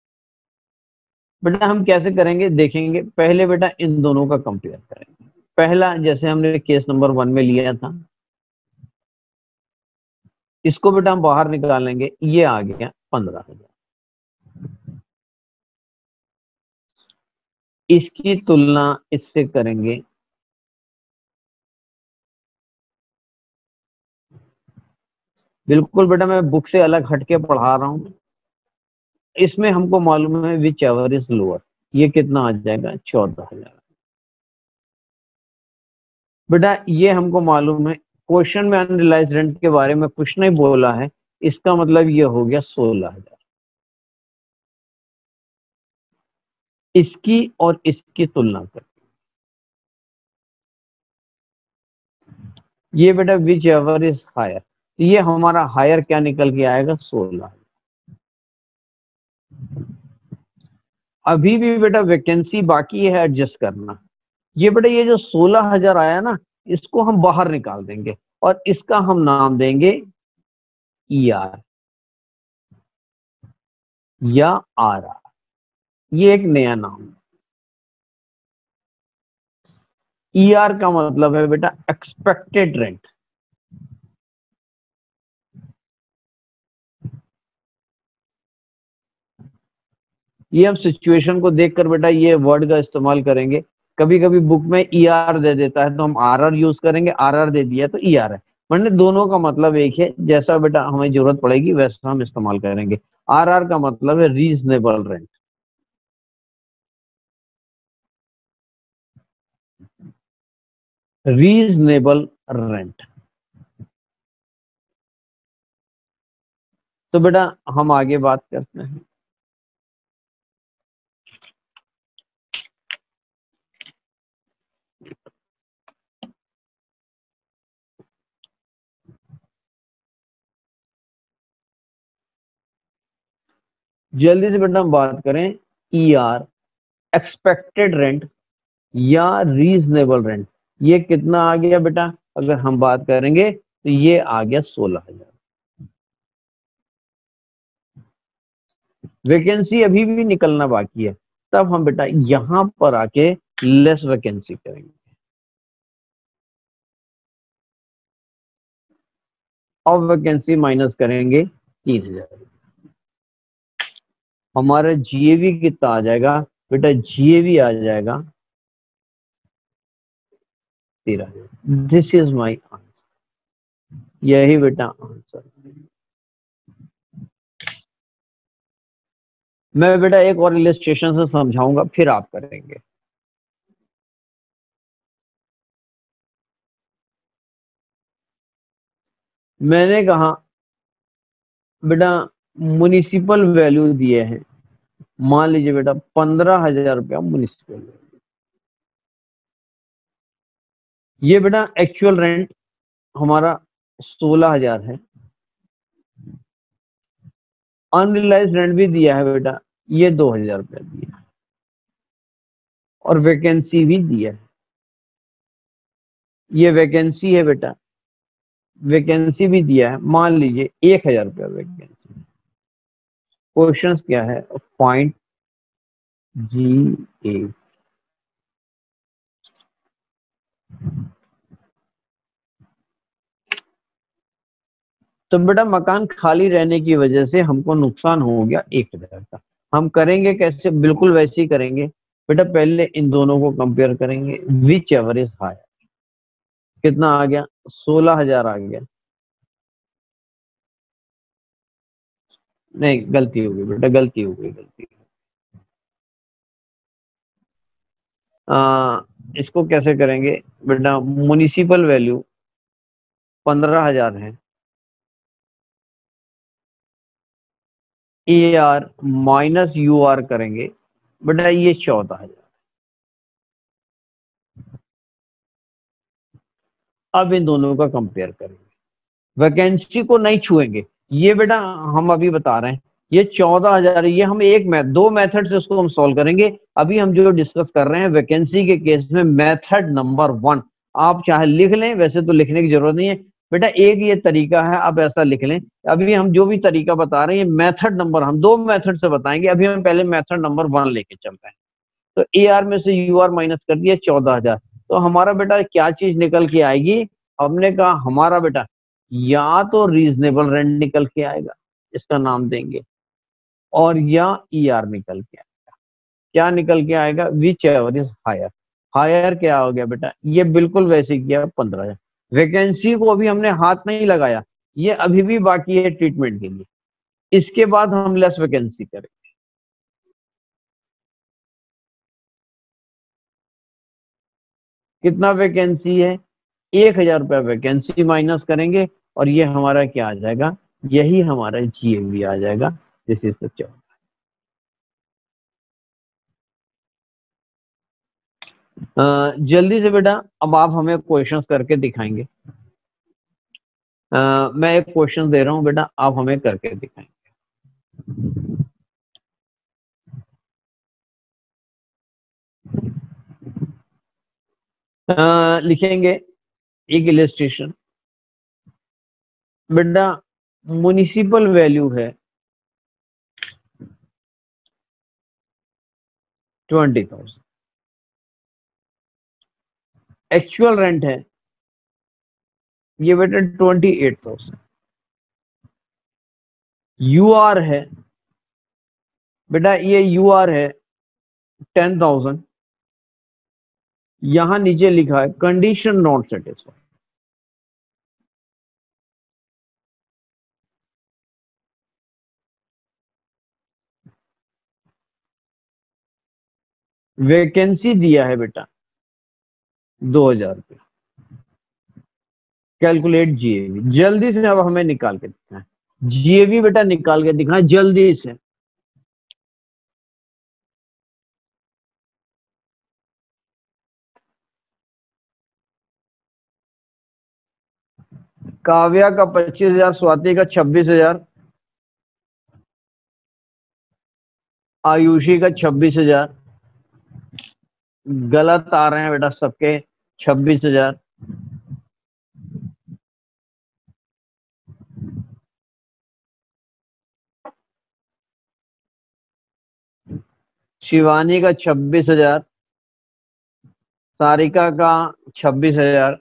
बेटा हम कैसे करेंगे देखेंगे, पहले बेटा इन दोनों का कंपेयर करेंगे। पहला जैसे हमने केस नंबर वन में लिया था, इसको बेटा हम बाहर निकालेंगे, ये आ गया पंद्रह हजार। इसकी तुलना इससे करेंगे, बिल्कुल बेटा मैं बुक से अलग हटके पढ़ा रहा हूं। इसमें हमको मालूम है विच एवर इज लोअर, ये कितना आ जाएगा चौदह हजार। बेटा ये हमको मालूम है, क्वेश्चन में अनरियलाइज्ड रेंट के बारे में कुछ नहीं बोला है, इसका मतलब ये हो गया सोलह हजार। इसकी और इसकी तुलना कर, ये बेटा विच एवर इज हायर, ये हमारा हायर क्या निकल के आएगा, सोलह। अभी भी बेटा वैकेंसी बाकी है एडजस्ट करना। ये बेटा ये जो सोलह हजार आया ना, इसको हम बाहर निकाल देंगे और इसका हम नाम देंगे ई आर या आर आर। ये एक नया नाम है। ई आर का मतलब है बेटा एक्सपेक्टेड रेंट। ये हम सिचुएशन को देखकर बेटा ये वर्ड का इस्तेमाल करेंगे। कभी कभी बुक में ई आर दे देता है तो हम आर आर यूज करेंगे, आर आर दे दिया तो ई आर है, वरना दोनों का मतलब एक है। जैसा बेटा हमें जरूरत पड़ेगी वैसा हम इस्तेमाल करेंगे। आर आर का मतलब है रीजनेबल रेंट। Reasonable rent. तो बेटा हम आगे बात करते हैं। जल्दी से बेटा हम बात करें ई आर, एक्सपेक्टेड रेंट या रीजनेबल रेंट। ये कितना आ गया बेटा, अगर हम बात करेंगे तो ये आ गया सोलह हजार। वैकेंसी अभी भी निकलना बाकी है, तब हम बेटा यहां पर आके लेस वैकेंसी करेंगे। अब वैकेंसी माइनस करेंगे तीन हजार, हमारा जीएवी कितना आ जाएगा बेटा, जीएवी आ जाएगा तेरह हजार। दिस इज माई आंसर, यही बेटा आंसर। मैं बेटा एक और इलस्ट्रेशन से समझाऊंगा फिर आप करेंगे। मैंने कहा बेटा म्युनिसिपल वैल्यू दिए हैं, मान लीजिए बेटा पंद्रह हजार रुपया म्युनिसिपल वैल्यू। ये बेटा एक्चुअल रेंट हमारा सोलह हजार है। अनरियलाइज रेंट भी दिया है बेटा, ये दो हजार रुपया दिया है और वैकेंसी भी दिया है। ये वैकेंसी है बेटा, वैकेंसी भी दिया है, मान लीजिए एक हजार रुपया वैकेंसी। क्वेश्चन क्या है, फाइंड जी ए। तो बेटा मकान खाली रहने की वजह से हमको नुकसान हो गया एक हजार का। हम करेंगे कैसे, बिल्कुल वैसे ही करेंगे बेटा। पहले इन दोनों को कंपेयर करेंगे, विच एवर इज हायर। कितना आ गया, सोलह हजार आ गया। नहीं गलती हो गई बेटा, गलती हो गई, गलती। आ, इसको कैसे करेंगे बेटा, म्युनिसिपल वैल्यू पंद्रह हजार है, A R minus U R करेंगे बेटा, ये चौदह हजार। अब इन दोनों का कंपेयर करेंगे, वैकेंसी को नहीं छुएंगे। ये बेटा हम अभी बता रहे हैं ये चौदह हजार, ये हम एक मैथ दो मेथड से उसको हम सॉल्व करेंगे। अभी हम जो डिस्कस कर रहे हैं वैकेंसी के केस में मेथड नंबर वन। आप चाहे लिख लें, वैसे तो लिखने की जरूरत नहीं है बेटा, एक ये तरीका है, आप ऐसा लिख लें। अभी हम जो भी तरीका बता रहे हैं ये मेथड नंबर, हम दो मेथड से बताएंगे। अभी हम पहले मेथड नंबर वन लेके चल रहे हैं। तो ए आर में से यू आर माइनस कर दिया चौदह हजार, तो हमारा बेटा क्या चीज निकल के आएगी, हमने कहा हमारा बेटा या तो रीजनेबल रेंट निकल के आएगा, इसका नाम देंगे, और या ई आर निकल के आएगा। क्या निकल के आएगा, whichever is higher. Higher क्या हो गया बेटा, ये बिल्कुल वैसे किया पंद्रह हजार। वैकेंसी को अभी हमने हाथ नहीं लगाया, ये अभी भी बाकी है ट्रीटमेंट के लिए। इसके बाद हम लेस वैकेंसी करेंगे। कितना वैकेंसी है, एक हजार रुपया वैकेंसी माइनस करेंगे और ये हमारा क्या आ जाएगा, यही हमारा जीएवी आ जाएगा। दिस इज द जवाब। जल्दी से बेटा अब आप हमें क्वेश्चंस करके दिखाएंगे। uh, मैं एक क्वेश्चन दे रहा हूं बेटा, आप हमें करके दिखाएंगे। uh, लिखेंगे एक इलस्ट्रेशन। बेटा म्युनिसिपल वैल्यू है ट्वेंटी थाउजेंड, एक्चुअल रेंट है ये बेटा twenty eight thousand, U R है बेटा ये यू आर है टेन थाउजेंड। यहां नीचे लिखा है कंडीशन नॉट सेटिस्फाइड। वैकेंसी दिया है बेटा दो हजार रुपये। कैलकुलेट जीएवी, जल्दी से अब हमें निकाल के दिखना है। जीएवी बेटा निकाल के दिखना है जल्दी से। काव्या का पच्चीस हजार, स्वाति का छब्बीस हजार, आयुषी का छब्बीस हजार। गलत आ रहे हैं बेटा सबके छब्बीस हजार। शिवानी का छब्बीस हजार, सारिका का छब्बीस हजार,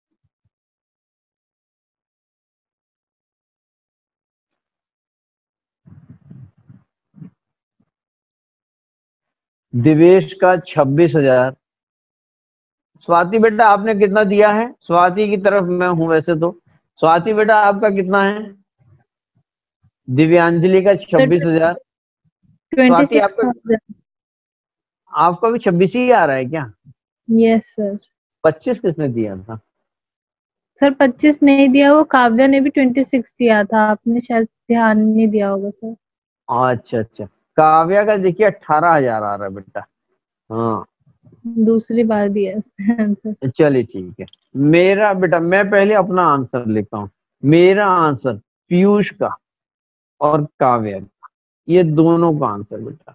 दिवेश का छब्बीस हजार। स्वाति बेटा आपने कितना दिया है? स्वाति की तरफ मैं हूं वैसे तो। स्वाति बेटा आपका कितना है? दिव्यांजलि का छब्बीस हजार। स्वाति आपका आपका भी छब्बीस ही आ रहा है क्या? Yes sir. पच्चीस किसने दिया था? सर पच्चीस नहीं दिया, वो काव्या ने भी ट्वेंटी सिक्स दिया था, आपने शायद ध्यान नहीं दिया होगा सर। अच्छा अच्छा, काव्या का देखिए अठारह हजार आ रहा है बेटा। हाँ दूसरी बार दिया आंसर। चलिए ठीक है। मेरा बेटा मैं पहले अपना आंसर लिखता हूँ। मेरा आंसर पीयूष का और काव्या का, ये दोनों का आंसर बेटा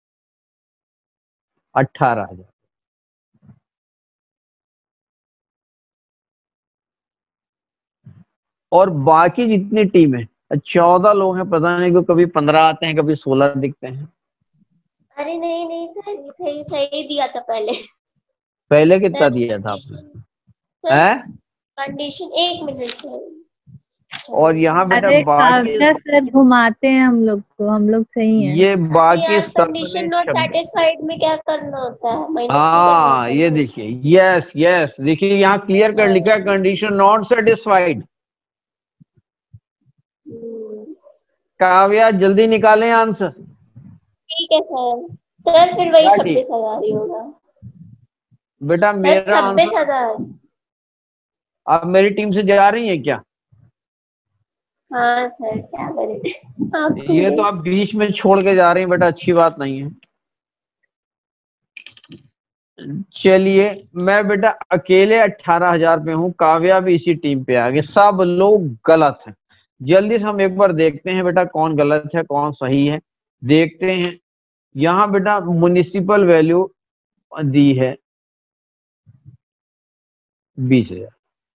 अठारह हजार। और बाकी जितनी टीम है चौदह लोग हैं, पता नहीं क्यों कभी पंद्रह आते हैं कभी सोलह दिखते हैं। अरे नहीं नहीं सर, सही सही दिया था पहले। पहले कितना दिया था आपने? हैं? कंडीशन एक मिनट सर। और यहाँ बेटा अरे बाकी काव्या सर घुमाते हैं हम लोग को, हम लोग सही हैं। ये बाकी कंडीशन नॉट सेटिस्फाइड में क्या करना होता है? माइनस भी करना हाँ होता है। ये देखिए, यस यस देखिए यहाँ क्लियर कर लिखा है कंडीशन नॉट सेटिस्फाइड। काव्या जल्दी निकालें आंसर। ठीक है सर। सर फिर वही क्या ठीक? छब्बीस हजार ही होगा बेटा सर। मेरा छब्बीस आंसर। हजार आप मेरी टीम से जा रही हैं क्या? हाँ सर, क्या करें आप ये तो आप बीच में छोड़ के जा रही हैं बेटा, अच्छी बात नहीं है। चलिए मैं बेटा अकेले अट्ठारह हजार पे हूँ, काव्या भी इसी टीम पे आ गए, सब लोग गलत हैं। जल्दी से हम एक बार देखते हैं बेटा कौन गलत है कौन सही है, देखते हैं। यहाँ बेटा म्युनिसिपल वैल्यू दी है बीस हजार।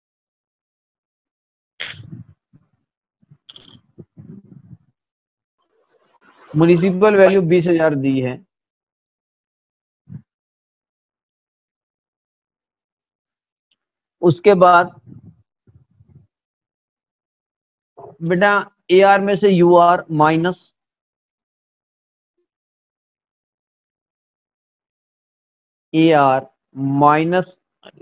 म्युनिसिपल वैल्यू बीस हजार दी है। उसके बाद बेटा ए आर में से U R minus, A R minus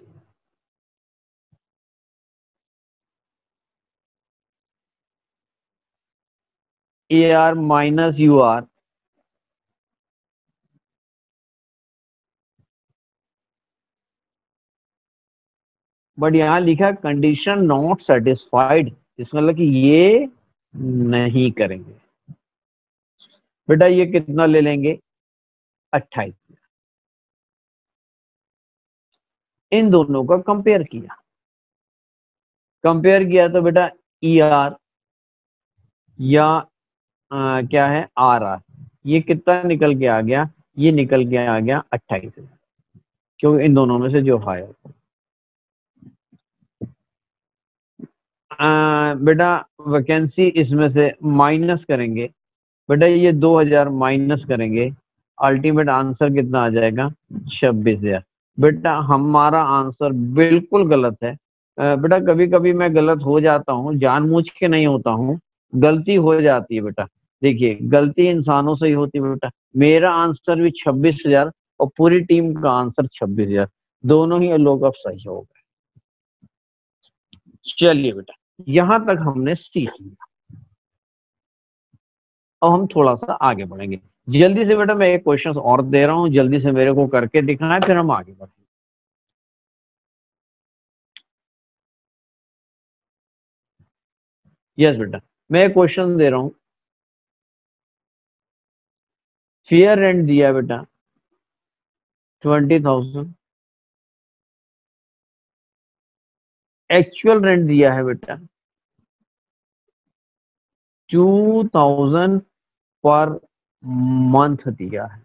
A R minus U R, but यहाँ लिखा कंडीशन नॉट सेटिस्फाइड, इसका मतलब कि ये नहीं करेंगे बेटा। ये कितना ले लेंगे, अट्ठाईस। इन दोनों का कंपेयर किया, कंपेयर किया तो बेटा ई आर या आ, क्या है आर आर, ये कितना निकल के आ गया, ये निकल के आ गया अट्ठाईस, क्योंकि इन दोनों में से जो हायर। बेटा वैकेंसी इसमें से माइनस करेंगे बेटा, ये दो हजार माइनस करेंगे, अल्टीमेट आंसर कितना आ जाएगा, छब्बीस हजार। बेटा हमारा आंसर बिल्कुल गलत है। अ, बेटा कभी कभी मैं गलत हो जाता हूँ, जानबूझ के नहीं होता हूँ, गलती हो जाती है बेटा। देखिए गलती इंसानों से ही होती है बेटा। मेरा आंसर भी छब्बीस हजार और पूरी टीम का आंसर छब्बीस हजार, दोनों ही लोग अब सही हो गए। चलिए बेटा यहां तक हमने सीख लिया। अब हम थोड़ा सा आगे बढ़ेंगे। जल्दी से बेटा मैं एक क्वेश्चन और दे रहा हूं, जल्दी से मेरे को करके दिखाएं, फिर हम आगे बढ़ेंगे। यस बेटा मैं एक क्वेश्चन दे रहा हूं। फेयर रेंट दिया बेटा ट्वेंटी थाउजेंड, एक्चुअल रेंट दिया है बेटा टू थाउजेंड पर मंथ दिया है,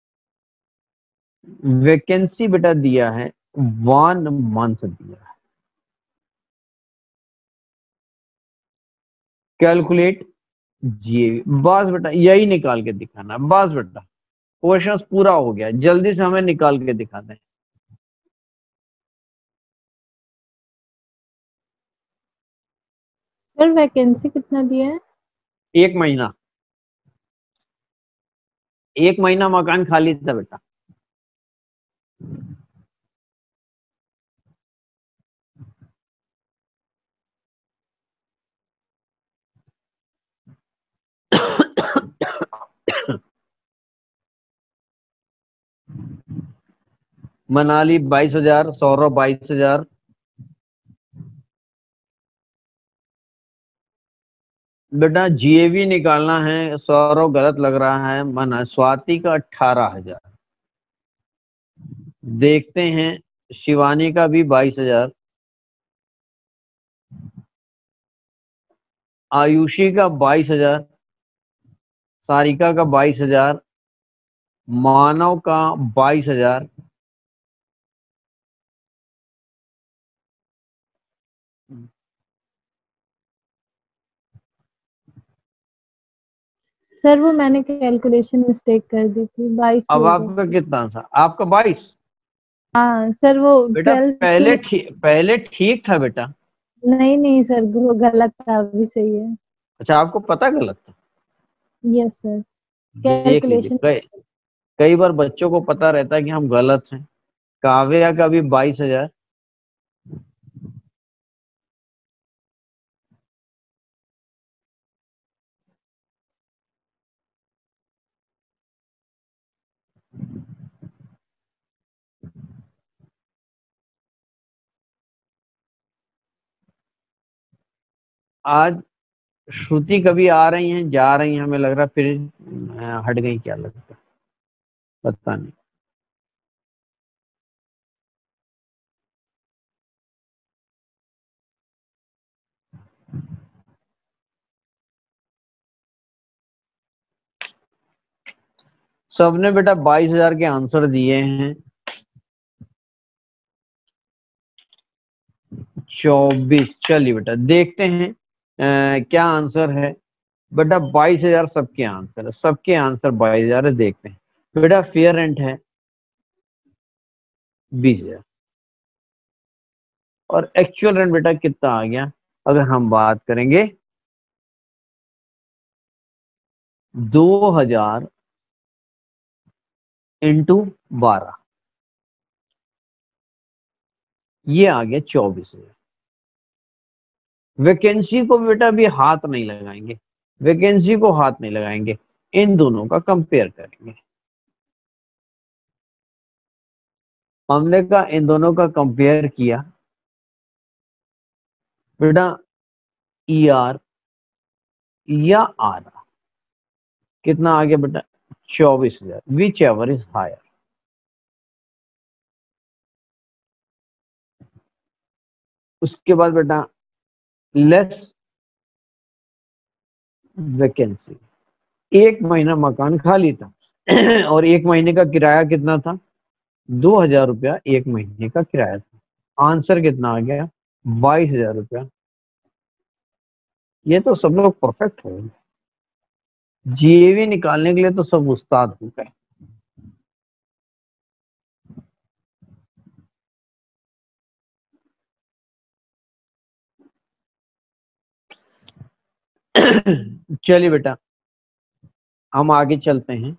वैकेंसी बेटा दिया है वन मंथ दिया है। कैलकुलेट जी, बस बेटा यही निकाल के दिखाना, बस बेटा क्वेश्चन पूरा हो गया, जल्दी से हमें निकाल के दिखा दें। सर वैकेंसी कितना दिया है? एक महीना, एक महीना मकान खाली था बेटा। मनाली बाईस हजार, सौरभ बाईस हजार, बेटा जीएवी निकालना है, सौरभ गलत लग रहा है, मना स्वाति का अठारह हजार, देखते हैं शिवानी का भी बाईस हजार, आयुषी का बाईस हजार, सारिका का बाईस हजार, मानव का बाईस हजार, सर वो मैंने कैलकुलेशन मिस्टेक कर दी थी, बाईस। अब आपका कितना था, आपका बाईस। हाँ सर वो बेटा ट्वेल्थ पहले ठीक पहले ठीक था बेटा। नहीं नहीं सर वो गलत था, अभी सही है। अच्छा आपको पता गलत था, यस सर देख लीजिए कैलकुलेशन। कई कई बार बच्चों को पता रहता है कि हम गलत हैं। काव्या का भी बाईस हजार, आज श्रुति कभी आ रही हैं जा रही हैं, हमें लग रहा है फिर अ, हट गई, क्या लगता है पता नहीं। सबने बेटा बाईस हजार के आंसर दिए हैं। चौबीस, चलिए बेटा देखते हैं अ, क्या आंसर है। बेटा बाईस हजार सबके आंसर है, सबके आंसर बाईस हजार है, देखते हैं। बेटा फेयर रेंट है बीस हजार, और एक्चुअल रेंट बेटा कितना आ गया, अगर हम बात करेंगे दो हजार इंटू बारह, ये आ गया चौबीस हजार। वैकेंसी को बेटा भी हाथ नहीं लगाएंगे, वैकेंसी को हाथ नहीं लगाएंगे, इन दोनों का कंपेयर करेंगे। हमने का इन दोनों का कंपेयर किया बेटा, ई आर या आधा, कितना आ गया बेटा, चौबीस हजार, विच एवर इज हायर। उसके बाद बेटा लेस वैकेंसी, एक महीना मकान खाली था और एक महीने का किराया कितना था, दो हजार रुपया एक महीने का किराया था। आंसर कितना आ गया, बाईस हजार रुपया। ये तो सब लोग परफेक्ट हो, जीएवी निकालने के लिए तो सब उस्ताद हो गए। चलिए बेटा हम आगे चलते हैं।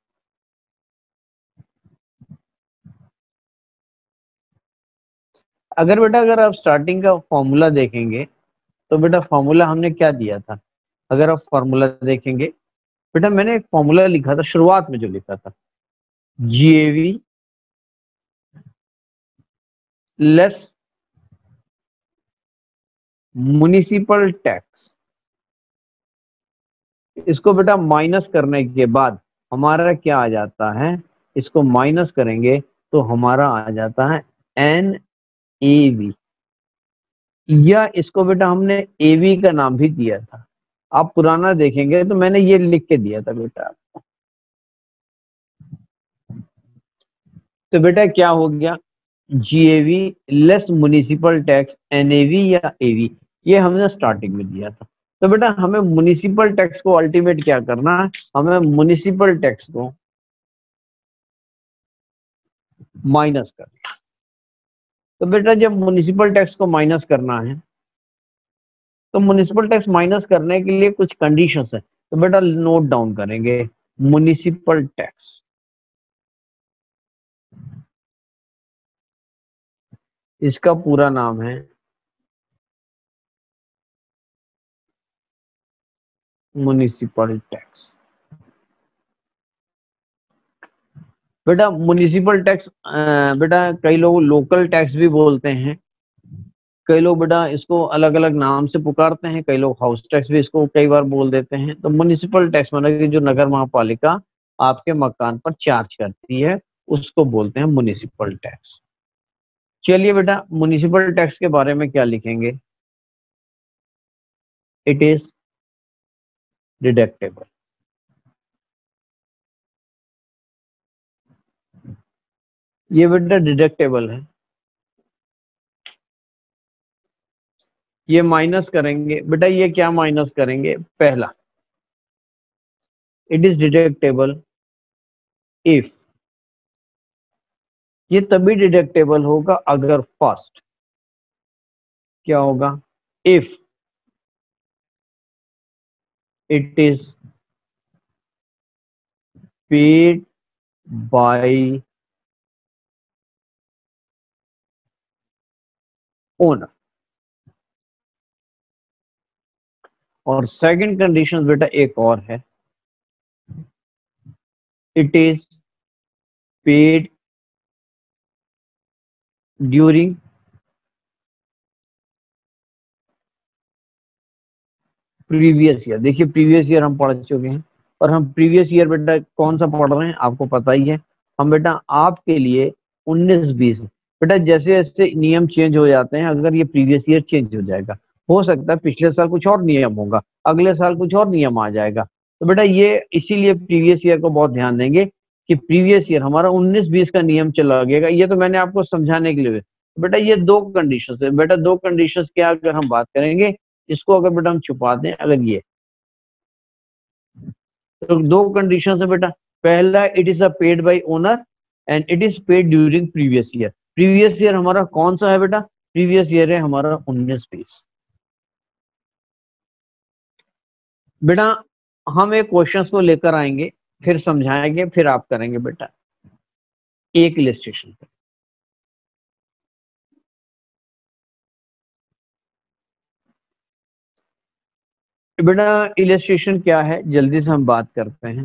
अगर बेटा अगर आप स्टार्टिंग का फॉर्मूला देखेंगे तो बेटा फॉर्मूला हमने क्या दिया था, अगर आप फॉर्मूला देखेंगे बेटा मैंने एक फॉर्मूला लिखा था शुरुआत में, जो लिखा था जीएवी लेस म्युनिसिपल टैक्स, इसको बेटा माइनस करने के बाद हमारा क्या आ जाता है, इसको माइनस करेंगे तो हमारा आ जाता है एन ए वी, या इसको बेटा हमने एवी का नाम भी दिया था। आप पुराना देखेंगे तो मैंने ये लिख के दिया था बेटा आपको। तो बेटा क्या हो गया, GAV less municipal tax NAV या एवी, ये हमने स्टार्टिंग में दिया था। तो बेटा हमें म्युनिसिपल टैक्स को अल्टीमेट क्या करना है, हमें म्युनिसिपल टैक्स को माइनस करना। तो बेटा जब म्युनिसिपल टैक्स को माइनस करना है तो म्युनिसिपल टैक्स माइनस करने के लिए कुछ कंडीशंस है, तो बेटा नोट डाउन करेंगे। म्युनिसिपल टैक्स, इसका पूरा नाम है म्युनिसिपल टैक्स। बेटा म्युनिसिपल टैक्स बेटा कई लोग लोकल टैक्स भी बोलते हैं, कई लोग बेटा इसको अलग अलग नाम से पुकारते हैं, कई लोग हाउस टैक्स भी इसको कई बार बोल देते हैं। तो म्युनिसिपल टैक्स मतलब कि जो नगर महापालिका आपके मकान पर चार्ज करती है उसको बोलते हैं म्युनिसिपल टैक्स। चलिए बेटा म्युनिसिपल टैक्स के बारे में क्या लिखेंगे, इट इज डिडक्टेबल। ये बेटा डिडक्टेबल है, ये माइनस करेंगे बेटा, ये क्या माइनस करेंगे, पहला इट इज डिडक्टेबल इफ, ये तभी डिडक्टेबल होगा अगर फर्स्ट क्या होगा, if it is paid by owner. और सेकंड कंडीशन बेटा एक और है, it is paid during previous year. देखिए प्रीवियस ईयर हम पढ़ चुके हैं, और हम प्रीवियस ईयर बेटा कौन सा पढ़ रहे हैं आपको पता ही है। हम बेटा आपके लिए उन्नीस बीस, बेटा जैसे जैसे नियम चेंज हो जाते हैं, अगर ये प्रीवियस ईयर चेंज हो जाएगा, हो सकता है पिछले साल कुछ और नियम होगा, अगले साल कुछ और नियम आ जाएगा। तो बेटा ये इसीलिए प्रीवियस ईयर को बहुत ध्यान देंगे कि प्रीवियस ईयर हमारा उन्नीस बीस का नियम चला लगेगा। ये तो मैंने आपको समझाने के लिए, बेटा ये दो कंडीशन है बेटा, दो कंडीशन क्या अगर हम बात करेंगे, इसको अगर बेटा हम छुपा दें, अगर ये तो दो कंडीशन है बेटा, पहला it is a paid by owner and it is paid during previous year. Previous year हमारा कौन सा है बेटा, प्रीवियस ईयर है हमारा उन्नीस बीस। बेटा हम एक क्वेश्चन को लेकर आएंगे, फिर समझाएंगे, फिर आप करेंगे बेटा एक इलस्ट्रेशन पे। बेटा इलस्ट्रेशन क्या है जल्दी से हम बात करते हैं।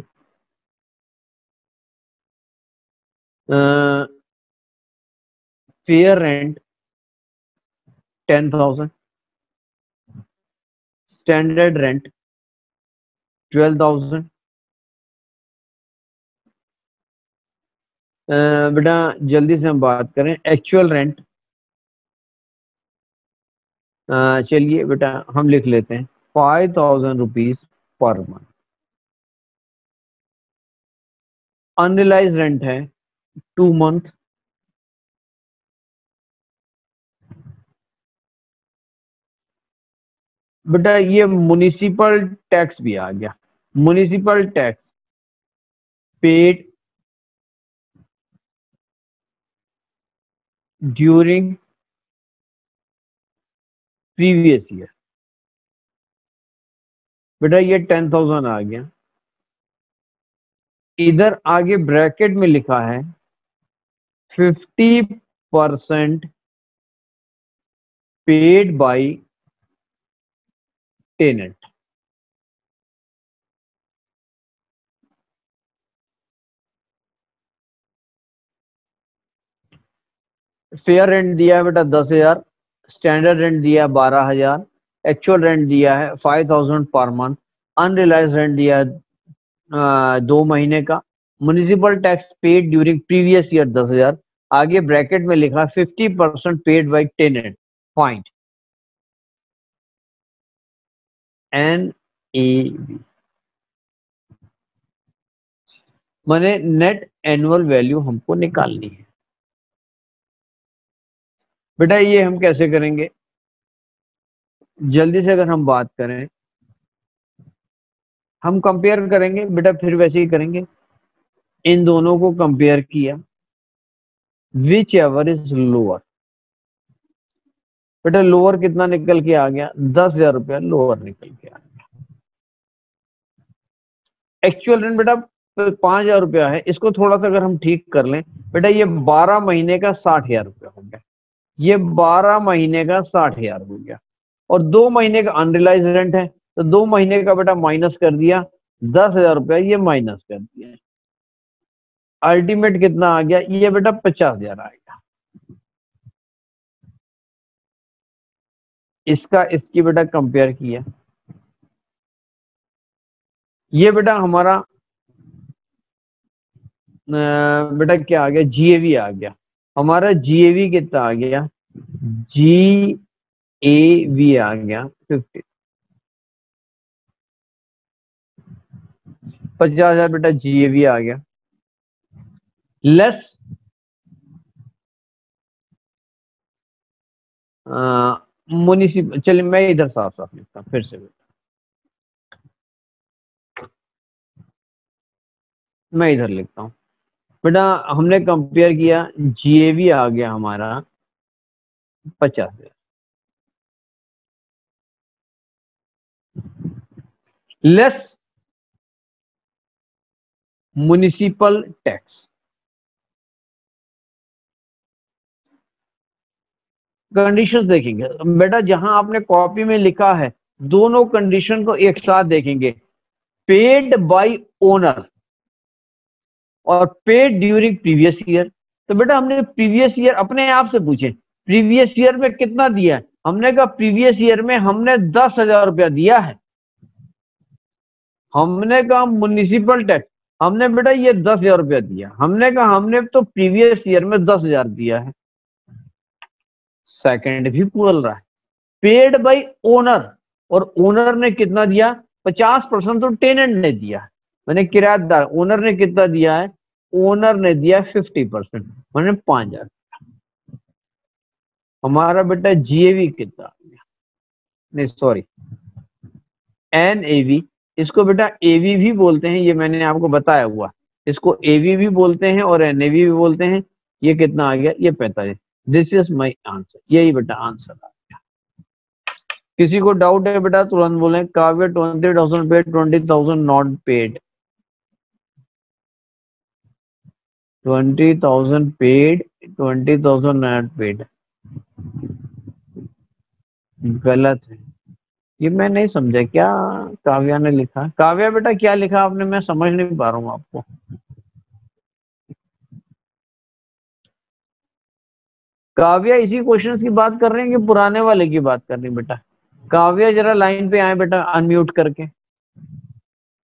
Fair rent ten thousand, standard rent twelve thousand. बेटा जल्दी से हम बात करें एक्चुअल रेंट। चलिए बेटा हम लिख लेते हैं five thousand rupees per month. Unrealised rent है टू मंथ। बेटा ये म्युनिसिपल टैक्स भी आ गया। Municipal tax paid during previous year. बेटा ये टेन थाउजेंड आ गया। इधर आगे ब्रैकेट में लिखा है fifty percent paid by tenant. Fair rent दिया है बेटा दस हजार। स्टैंडर्ड रेंट दिया है बारह हजार। एक्चुअल रेंट दिया है five thousand per month. Unrealised rent दिया है आ, दो महीने का। Municipal tax paid during previous year दस हजार। आगे ब्रैकेट में लिखा fifty percent paid by tenant. Find N A V माने नेट एनुअल वैल्यू हमको निकालनी है। बेटा ये हम कैसे करेंगे, जल्दी से अगर हम बात करें हम कंपेयर करेंगे बेटा, फिर वैसे ही करेंगे। इन दोनों को कंपेयर किया, विच एवर इज लोअर। बेटा लोअर कितना निकल के आ गया, दस हजार रुपया लोअर निकल के आ गया। एक्चुअल रेंट बेटा पांच हजार रुपया है, इसको थोड़ा सा अगर हम ठीक कर लें बेटा, ये बारह महीने का साठ हजार रुपया हो गया। ये बारह महीने का साठ हजार हो गया और दो महीने का अनरिलाइज रेंट है, तो दो महीने का बेटा माइनस कर दिया, दस हजार रुपया ये माइनस कर दिया। अल्टीमेट कितना आ गया, ये बेटा पचास हजार आएगा। इसका इसकी बेटा कंपेयर किया, ये बेटा हमारा बेटा क्या आ गया, जीएवी आ गया। हमारा जीएवी कितना आ गया, जी ए वी आ गया फिफ्टी, पचास हजार बेटा जीएवी आ गया। लेस म्युनिसिपल, चलिए मैं इधर साफ साफ लिखता हूँ फिर से बेटा, मैं इधर लिखता हूँ बेटा। हमने कंपेयर किया, जीएवी आ गया हमारा पचास हजार, लेस म्युनिसिपल टैक्स। कंडीशंस देखेंगे बेटा, जहां आपने कॉपी में लिखा है दोनों कंडीशन को एक साथ देखेंगे, पेड बाय ओनर और पेड ड्यूरिंग प्रीवियस ईयर। तो बेटा हमने प्रीवियस ईयर अपने आप से पूछे, प्रीवियस ईयर में कितना दिया है, हमने कहा प्रीवियस ईयर में हमने दस हजार रुपया दिया है। हमने कहा म्युनिसिपल टैक्स, हमने बेटा ये दस हजार रुपया दिया। हमने कहा हमने तो प्रीवियस ईयर में दस हजार दिया है। सेकंड भी बोल रहा है पेड बाय ओनर, और ओनर ने कितना दिया, पचास परसेंट तो टेनेंट ने दिया, मैंने किराएदार। ओनर ने कितना दिया है, ओनर ने दिया फिफ्टी परसेंट, मैंने पांच हजार। हमारा बेटा जीएवी कितना आ गया, नहीं सॉरी एनएवी, इसको बेटा एवी भी बोलते हैं, ये मैंने आपको बताया हुआ। इसको एवी भी बोलते हैं और एनएवी भी बोलते हैं। ये कितना आ गया, ये पैंतालीस। दिस इज माई आंसर, यही बेटा आंसर आ गया। किसी को डाउट है बेटा तुरंत बोले। Kavya twenty thousand paid, twenty thousand not paid. Twenty thousand paid, twenty thousand not paid, गलत है। ये मैं नहीं समझा क्या काव्या ने लिखा। काव्या बेटा क्या लिखा आपने, मैं समझ नहीं पा रहा हूँ आपको। काव्या इसी क्वेश्चंस की बात कर रहे हैं कि पुराने वाले की बात कर रही बेटा? काव्या जरा लाइन पे आए बेटा, अनम्यूट करके।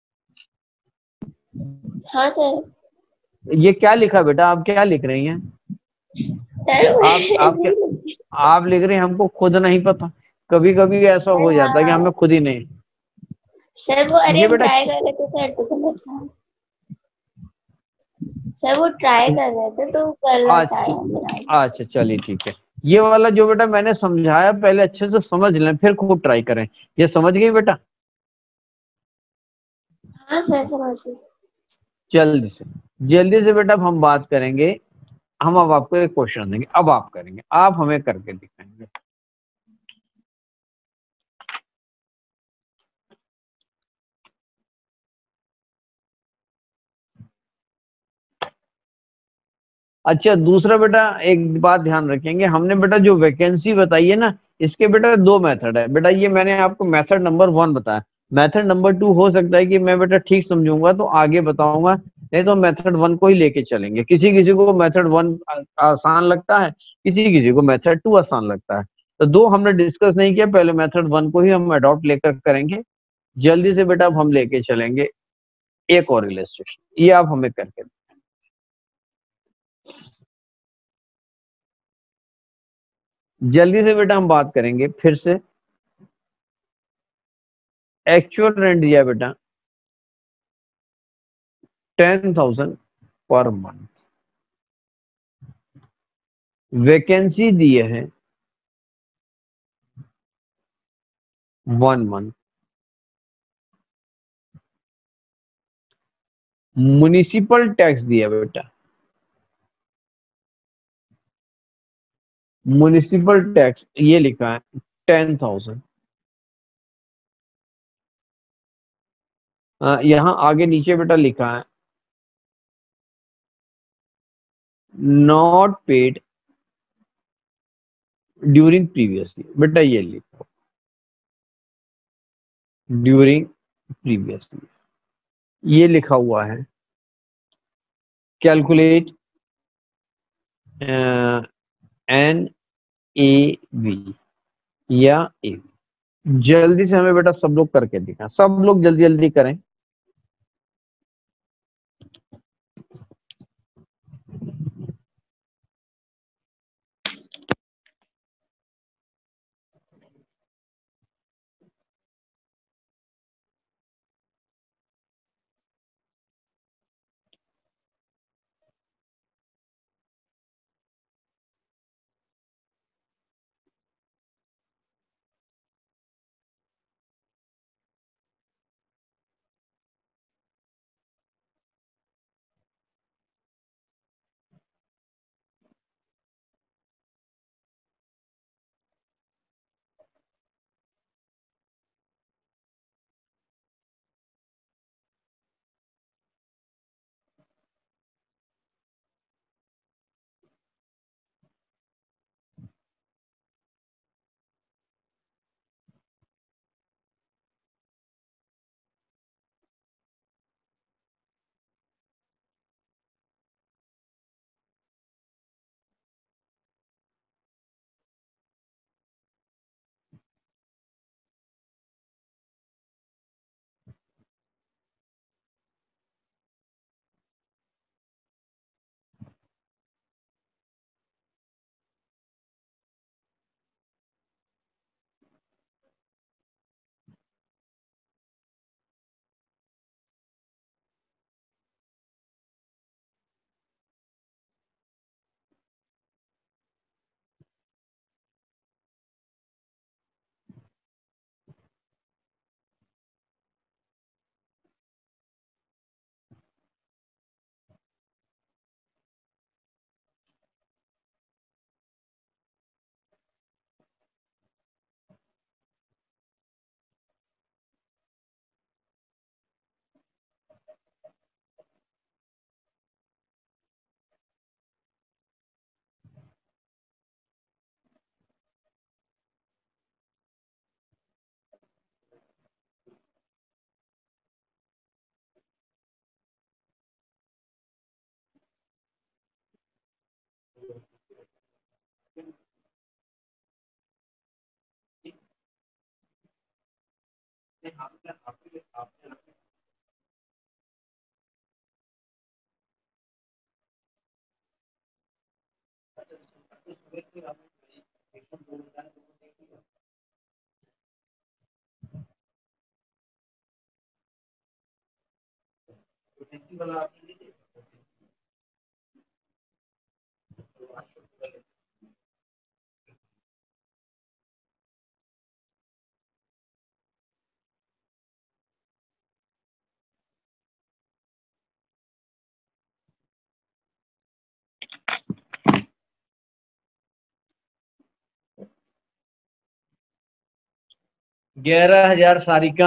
हाँ सर। ये क्या लिखा बेटा, आप क्या लिख रही हैं? सर वो आप आप क्या आप लिख रहे हैं हमको खुद नहीं पता। कभी कभी ऐसा हो जाता है कि हमें खुद ही नहीं। सर वो अरे ये हम बेटा ट्राई कर रहे थे सर, तो गलत था सर, वो ट्राई कर रहे थे तो गलत आया मेरा। अच्छा अच्छा, चलिए ठीक है। ये वाला जो बेटा मैंने समझाया पहले अच्छे से समझ लें, फिर खूब ट्राई करें। ये समझ गई बेटा? हाँ सर समझ गई। जल्दी से जल्दी से बेटा अब हम बात करेंगे। हम अब आपको एक क्वेश्चन देंगे, अब आप करेंगे, आप हमें करके दिखाएंगे। अच्छा दूसरा बेटा एक बात ध्यान रखेंगे, हमने बेटा जो वैकेंसी बताई है ना, इसके बेटा दो मेथड है बेटा। ये मैंने आपको मेथड नंबर वन बताया। मेथड नंबर टू हो सकता है कि मैं बेटा ठीक समझूंगा तो आगे बताऊंगा, नहीं तो मेथड वन को ही लेके चलेंगे। किसी किसी को मेथड वन आसान लगता है, किसी किसी को मेथड टू आसान लगता है। तो दो हमने डिस्कस नहीं किया, पहले मेथड वन को ही हम अडॉप्ट लेकर करेंगे। जल्दी से बेटा अब हम लेके चलेंगे एक और इलस्ट्रेशन, ये आप हमें करके। जल्दी से बेटा हम बात करेंगे फिर से। एक्चुअल रेंट दिया बेटा ten thousand per month. Vacancy दिए है वन मंथ। म्युनिसिपल टैक्स दिया बेटा, म्युनिसिपल टैक्स ये लिखा है टेन थाउजेंड। यहां आगे नीचे बेटा लिखा है not paid during previous year. बेटा ये लिखो ड्यूरिंग प्रीवियस ईयर, ये लिखा हुआ है। कैलकुलेट एन ए वी या ए वी। जल्दी से हमें बेटा सब लोग करके दिखा, सब लोग जल्दी जल्दी करें। ग्यारह हजार सारिका,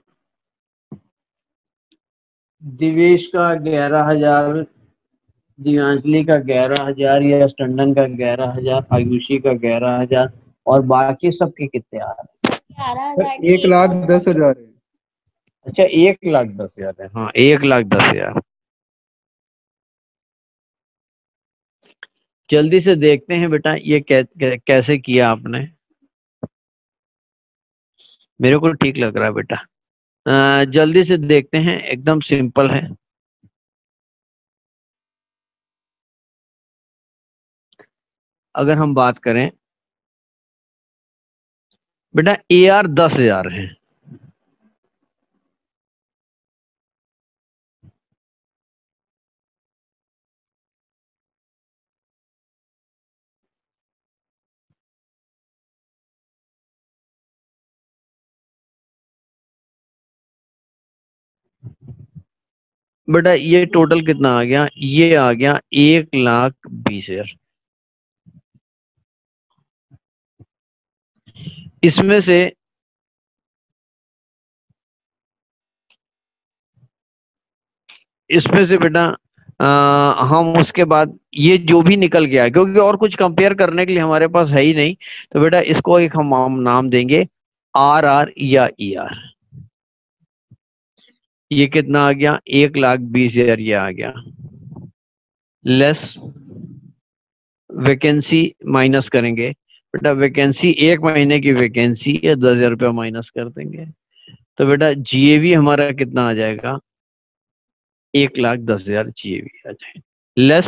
दिवेश का ग्यारह हजार, दिव्यांजलि का ग्यारह हजार, यश टंडन का ग्यारह हजार, आयुषी का ग्यारह हजार, और बाकी सबके कितने आ रहे हैं? ग्यारह सर हजार एक लाख दस हजार है। अच्छा, एक लाख दस हजार है। हाँ, एक लाख दस हजार। जल्दी से देखते हैं बेटा ये कै, कै, कैसे किया आपने। मेरे को ठीक लग रहा है बेटा। आ, जल्दी से देखते हैं, एकदम सिंपल है। अगर हम बात करें बेटा, ए आर दस हजार है, बेटा ये टोटल कितना आ गया? ये आ गया एक लाख बीस हजार। इसमें से इसमें से बेटा आ, हम उसके बाद ये जो भी निकल गया, क्योंकि और कुछ कंपेयर करने के लिए हमारे पास है ही नहीं, तो बेटा इसको एक हम नाम देंगे आर आर या ई आर। ये कितना आ गया? एक लाख बीस हजार ये आ गया, लेस वैकेंसी माइनस करेंगे बेटा। वैकेंसी एक महीने की वैकेंसी है, दस हजार रुपया माइनस कर देंगे, तो बेटा जीएवी हमारा कितना आ जाएगा? एक लाख दस हजार जीएवी आ जाए, लेस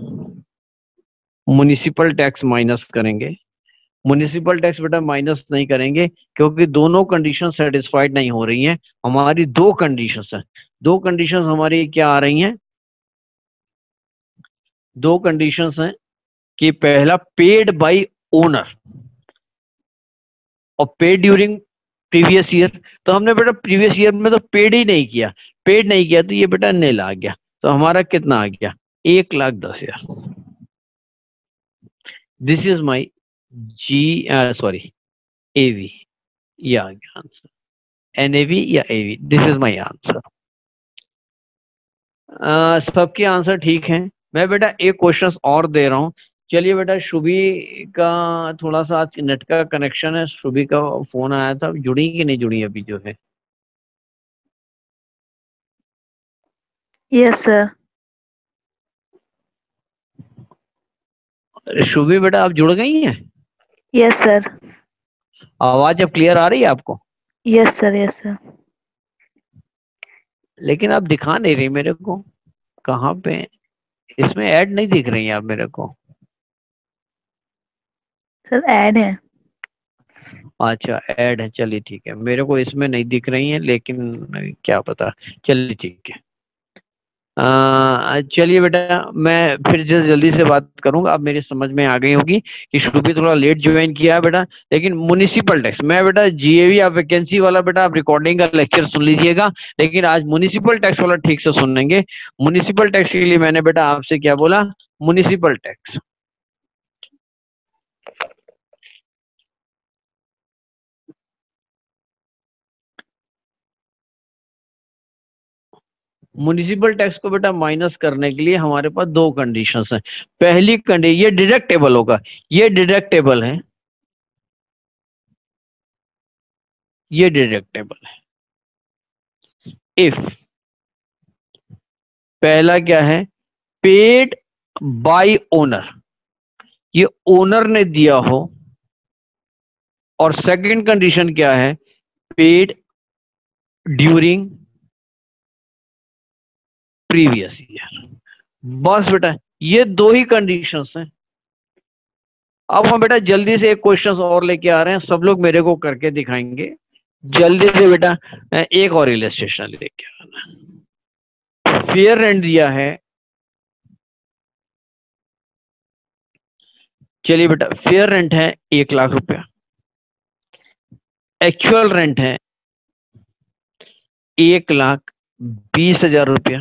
म्युनिसिपल टैक्स माइनस करेंगे। म्युनिसिपल टैक्स बेटा माइनस नहीं करेंगे क्योंकि दोनों कंडीशन सेटिस्फाइड नहीं हो रही हैं। हमारी दो कंडीशंस हैं। दो कंडीशंस हमारी क्या आ रही हैं? दो कंडीशंस हैं कि पहला पेड बाय ओनर और पेड ड्यूरिंग प्रीवियस ईयर। तो हमने बेटा प्रीवियस ईयर में तो पेड ही नहीं किया, पेड नहीं किया तो ये बेटा नील आ गया। तो हमारा कितना आ गया? एक लाख दस हजार। This is my G sorry AV, ये आ गया आंसर। एनएवी या AV, this is my answer. सबके आंसर ठीक हैं। मैं बेटा एक क्वेश्चन और दे रहा हूँ। चलिए बेटा, शुभी का थोड़ा सा आज नेट का कनेक्शन है, शुभी का फोन आया था, जुड़ी कि नहीं जुड़ी अभी जो है? Yes sir. शुभी बेटा आप जुड़ गई हैं? Yes sir. आवाज अब क्लियर आ रही है आपको? Yes sir. Yes sir. लेकिन आप दिखा नहीं रही मेरे को, कहाँ पे? इसमें ऐड नहीं दिख रही है आप मेरे को। सर ऐड है। अच्छा ऐड है, चलिए ठीक है। मेरे को इसमें नहीं दिख रही है, लेकिन क्या पता, चलिए ठीक है। चलिए बेटा, मैं फिर जल्दी जल्दी से बात करूंगा। अब मेरी समझ में आ गई होगी कि शुभी थोड़ा लेट ज्वाइन किया है बेटा। लेकिन म्युनिसिपल टैक्स, मैं बेटा जीएवी या वैकेंसी वाला बेटा आप रिकॉर्डिंग का लेक्चर सुन लीजिएगा, लेकिन आज म्युनिसिपल टैक्स वाला ठीक से सुनेंगे। म्युनिसिपल टैक्स के लिए मैंने बेटा आपसे क्या बोला? Municipal tax. म्युनिसिपल टैक्स को बेटा माइनस करने के लिए हमारे पास दो कंडीशंस हैं। पहली कंडीशन, ये डिडक्टेबल होगा, ये डिडक्टेबल है, ये डिडक्टेबल है इफ पहला क्या है? पेड बाय ओनर, ये ओनर ने दिया हो। और सेकंड कंडीशन क्या है? Paid during previous year. बस बेटा ये दो ही कंडीशंस हैं। अब हम बेटा जल्दी से एक क्वेश्चन और लेके आ रहे हैं, सब लोग मेरे को करके दिखाएंगे जल्दी से बेटा। एक और इलस्ट्रेशन लेके आना। फेयर रेंट दिया है, चलिए बेटा फेयर रेंट है एक लाख रुपया, एक्चुअल रेंट है एक लाख बीस हजार रुपया,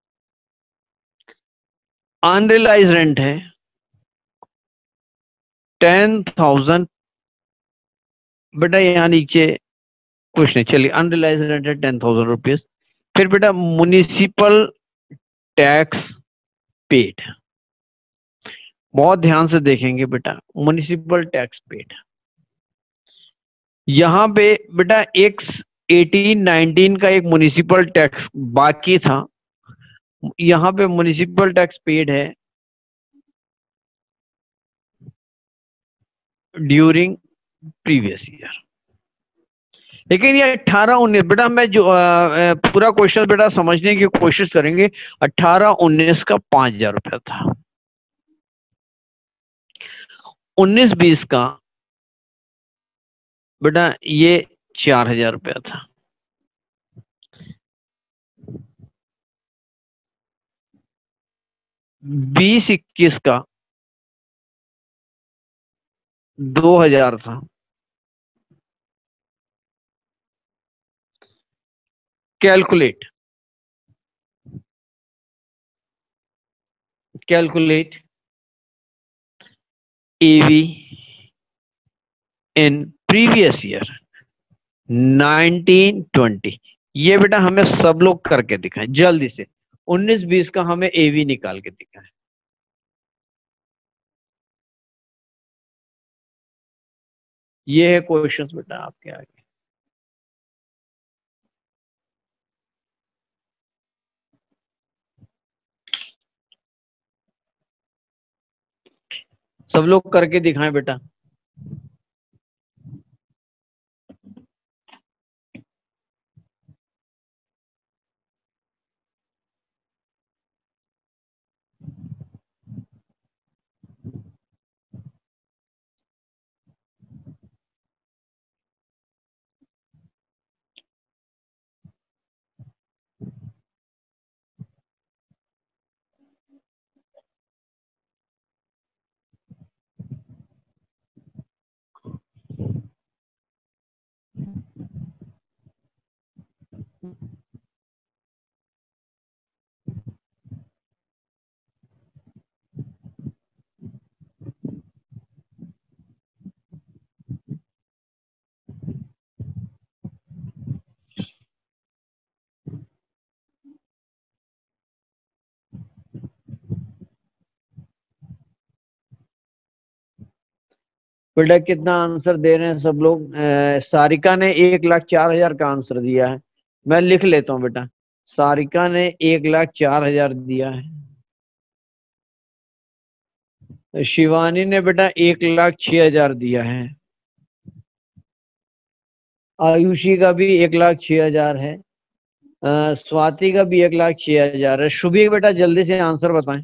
अनरियलाइज रेंट है टेन थाउजेंड। बेटा यहाँ नीचे कुछ नहीं, चलिए अनरियलाइज रेंट है टेन थाउजेंड रुपीज। फिर बेटा म्युनिसिपल टैक्स पेड, बहुत ध्यान से देखेंगे बेटा, म्युनिसिपल टैक्स पेड। यहाँ पे बेटा एक एटीन नाइनटीन का एक म्युनिसिपल टैक्स बाकी था, यहाँ पे म्युनिसिपल टैक्स पेड है ड्यूरिंग प्रीवियस ईयर। लेकिन ये अठारह उन्नीस बेटा, मैं जो आ, पूरा क्वेश्चन बेटा समझने की कोशिश करेंगे। अठारह उन्नीस का पांच हजार रुपया था, उन्नीस बीस का बेटा ये चार हजार रुपया था, बीस इक्कीस का दो हजार था, calculate calculate AV in previous year nineteen twenty. ये बेटा हमें सब लोग करके दिखाएं जल्दी से। उन्नीस बीस का हमें एवी निकाल के दिखाएं। ये है क्वेश्चंस बेटा आपके आगे। सब लोग करके दिखाएं बेटा। बेटा कितना आंसर दे रहे हैं सब लोग। अ, सारिका ने एक लाख चार हजार का आंसर दिया है, मैं लिख लेता हूं बेटा। सारिका ने एक लाख चार हजार दिया है, शिवानी ने बेटा एक लाख छह हजार दिया है, आयुषी का भी एक लाख छह हजार है, अ, स्वाति का भी एक लाख छह हजार है। शुभी बेटा जल्दी से आंसर बताएं।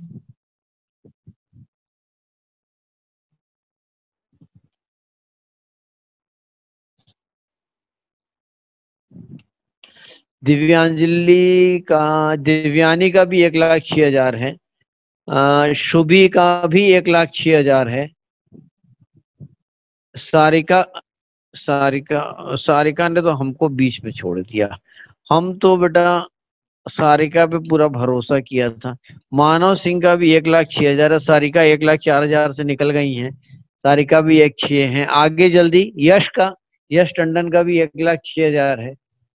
दिव्यांजलि का दिव्यानी का भी एक लाख छह हजार है, अ, शुभी का भी एक लाख छह हजार है, सारिका सारिका सारिका ने तो हमको बीच में छोड़ दिया। हम तो बेटा सारिका पे पूरा भरोसा किया था। मानव सिंह का भी एक लाख छह हजार है, सारिका एक लाख चार हजार से निकल गई हैं, सारिका भी एक छह है। आगे जल्दी यश का यश टंडन का भी एक लाख छह हजार है।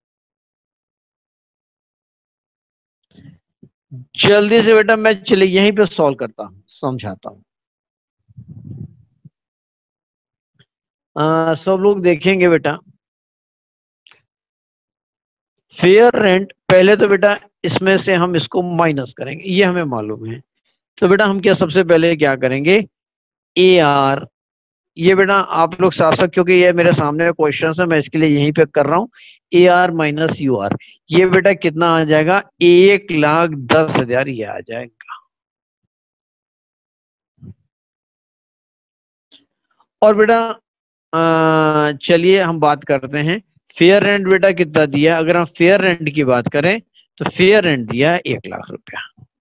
जल्दी से बेटा मैं चले यहीं पे सॉल्व करता हूँ, समझाता हूँ। सब लोग देखेंगे बेटा, फेयर रेंट पहले तो बेटा इसमें से हम इसको माइनस करेंगे, ये हमें मालूम है। तो बेटा हम क्या सबसे पहले क्या करेंगे, ए आर, ये बेटा आप लोग साथ साथ, क्योंकि ये मेरे सामने क्वेश्चन है मैं इसके लिए यहीं पे कर रहा हूँ। A R minus U R, ये बेटा कितना आ जाएगा, एक लाख दस हजार ये आ जाएगा। और बेटा अ, चलिए हम बात करते हैं फेयर रेंट बेटा कितना दिया। अगर हम फेयर रेंट की बात करें तो फेयर रेंट दिया है एक लाख रुपया।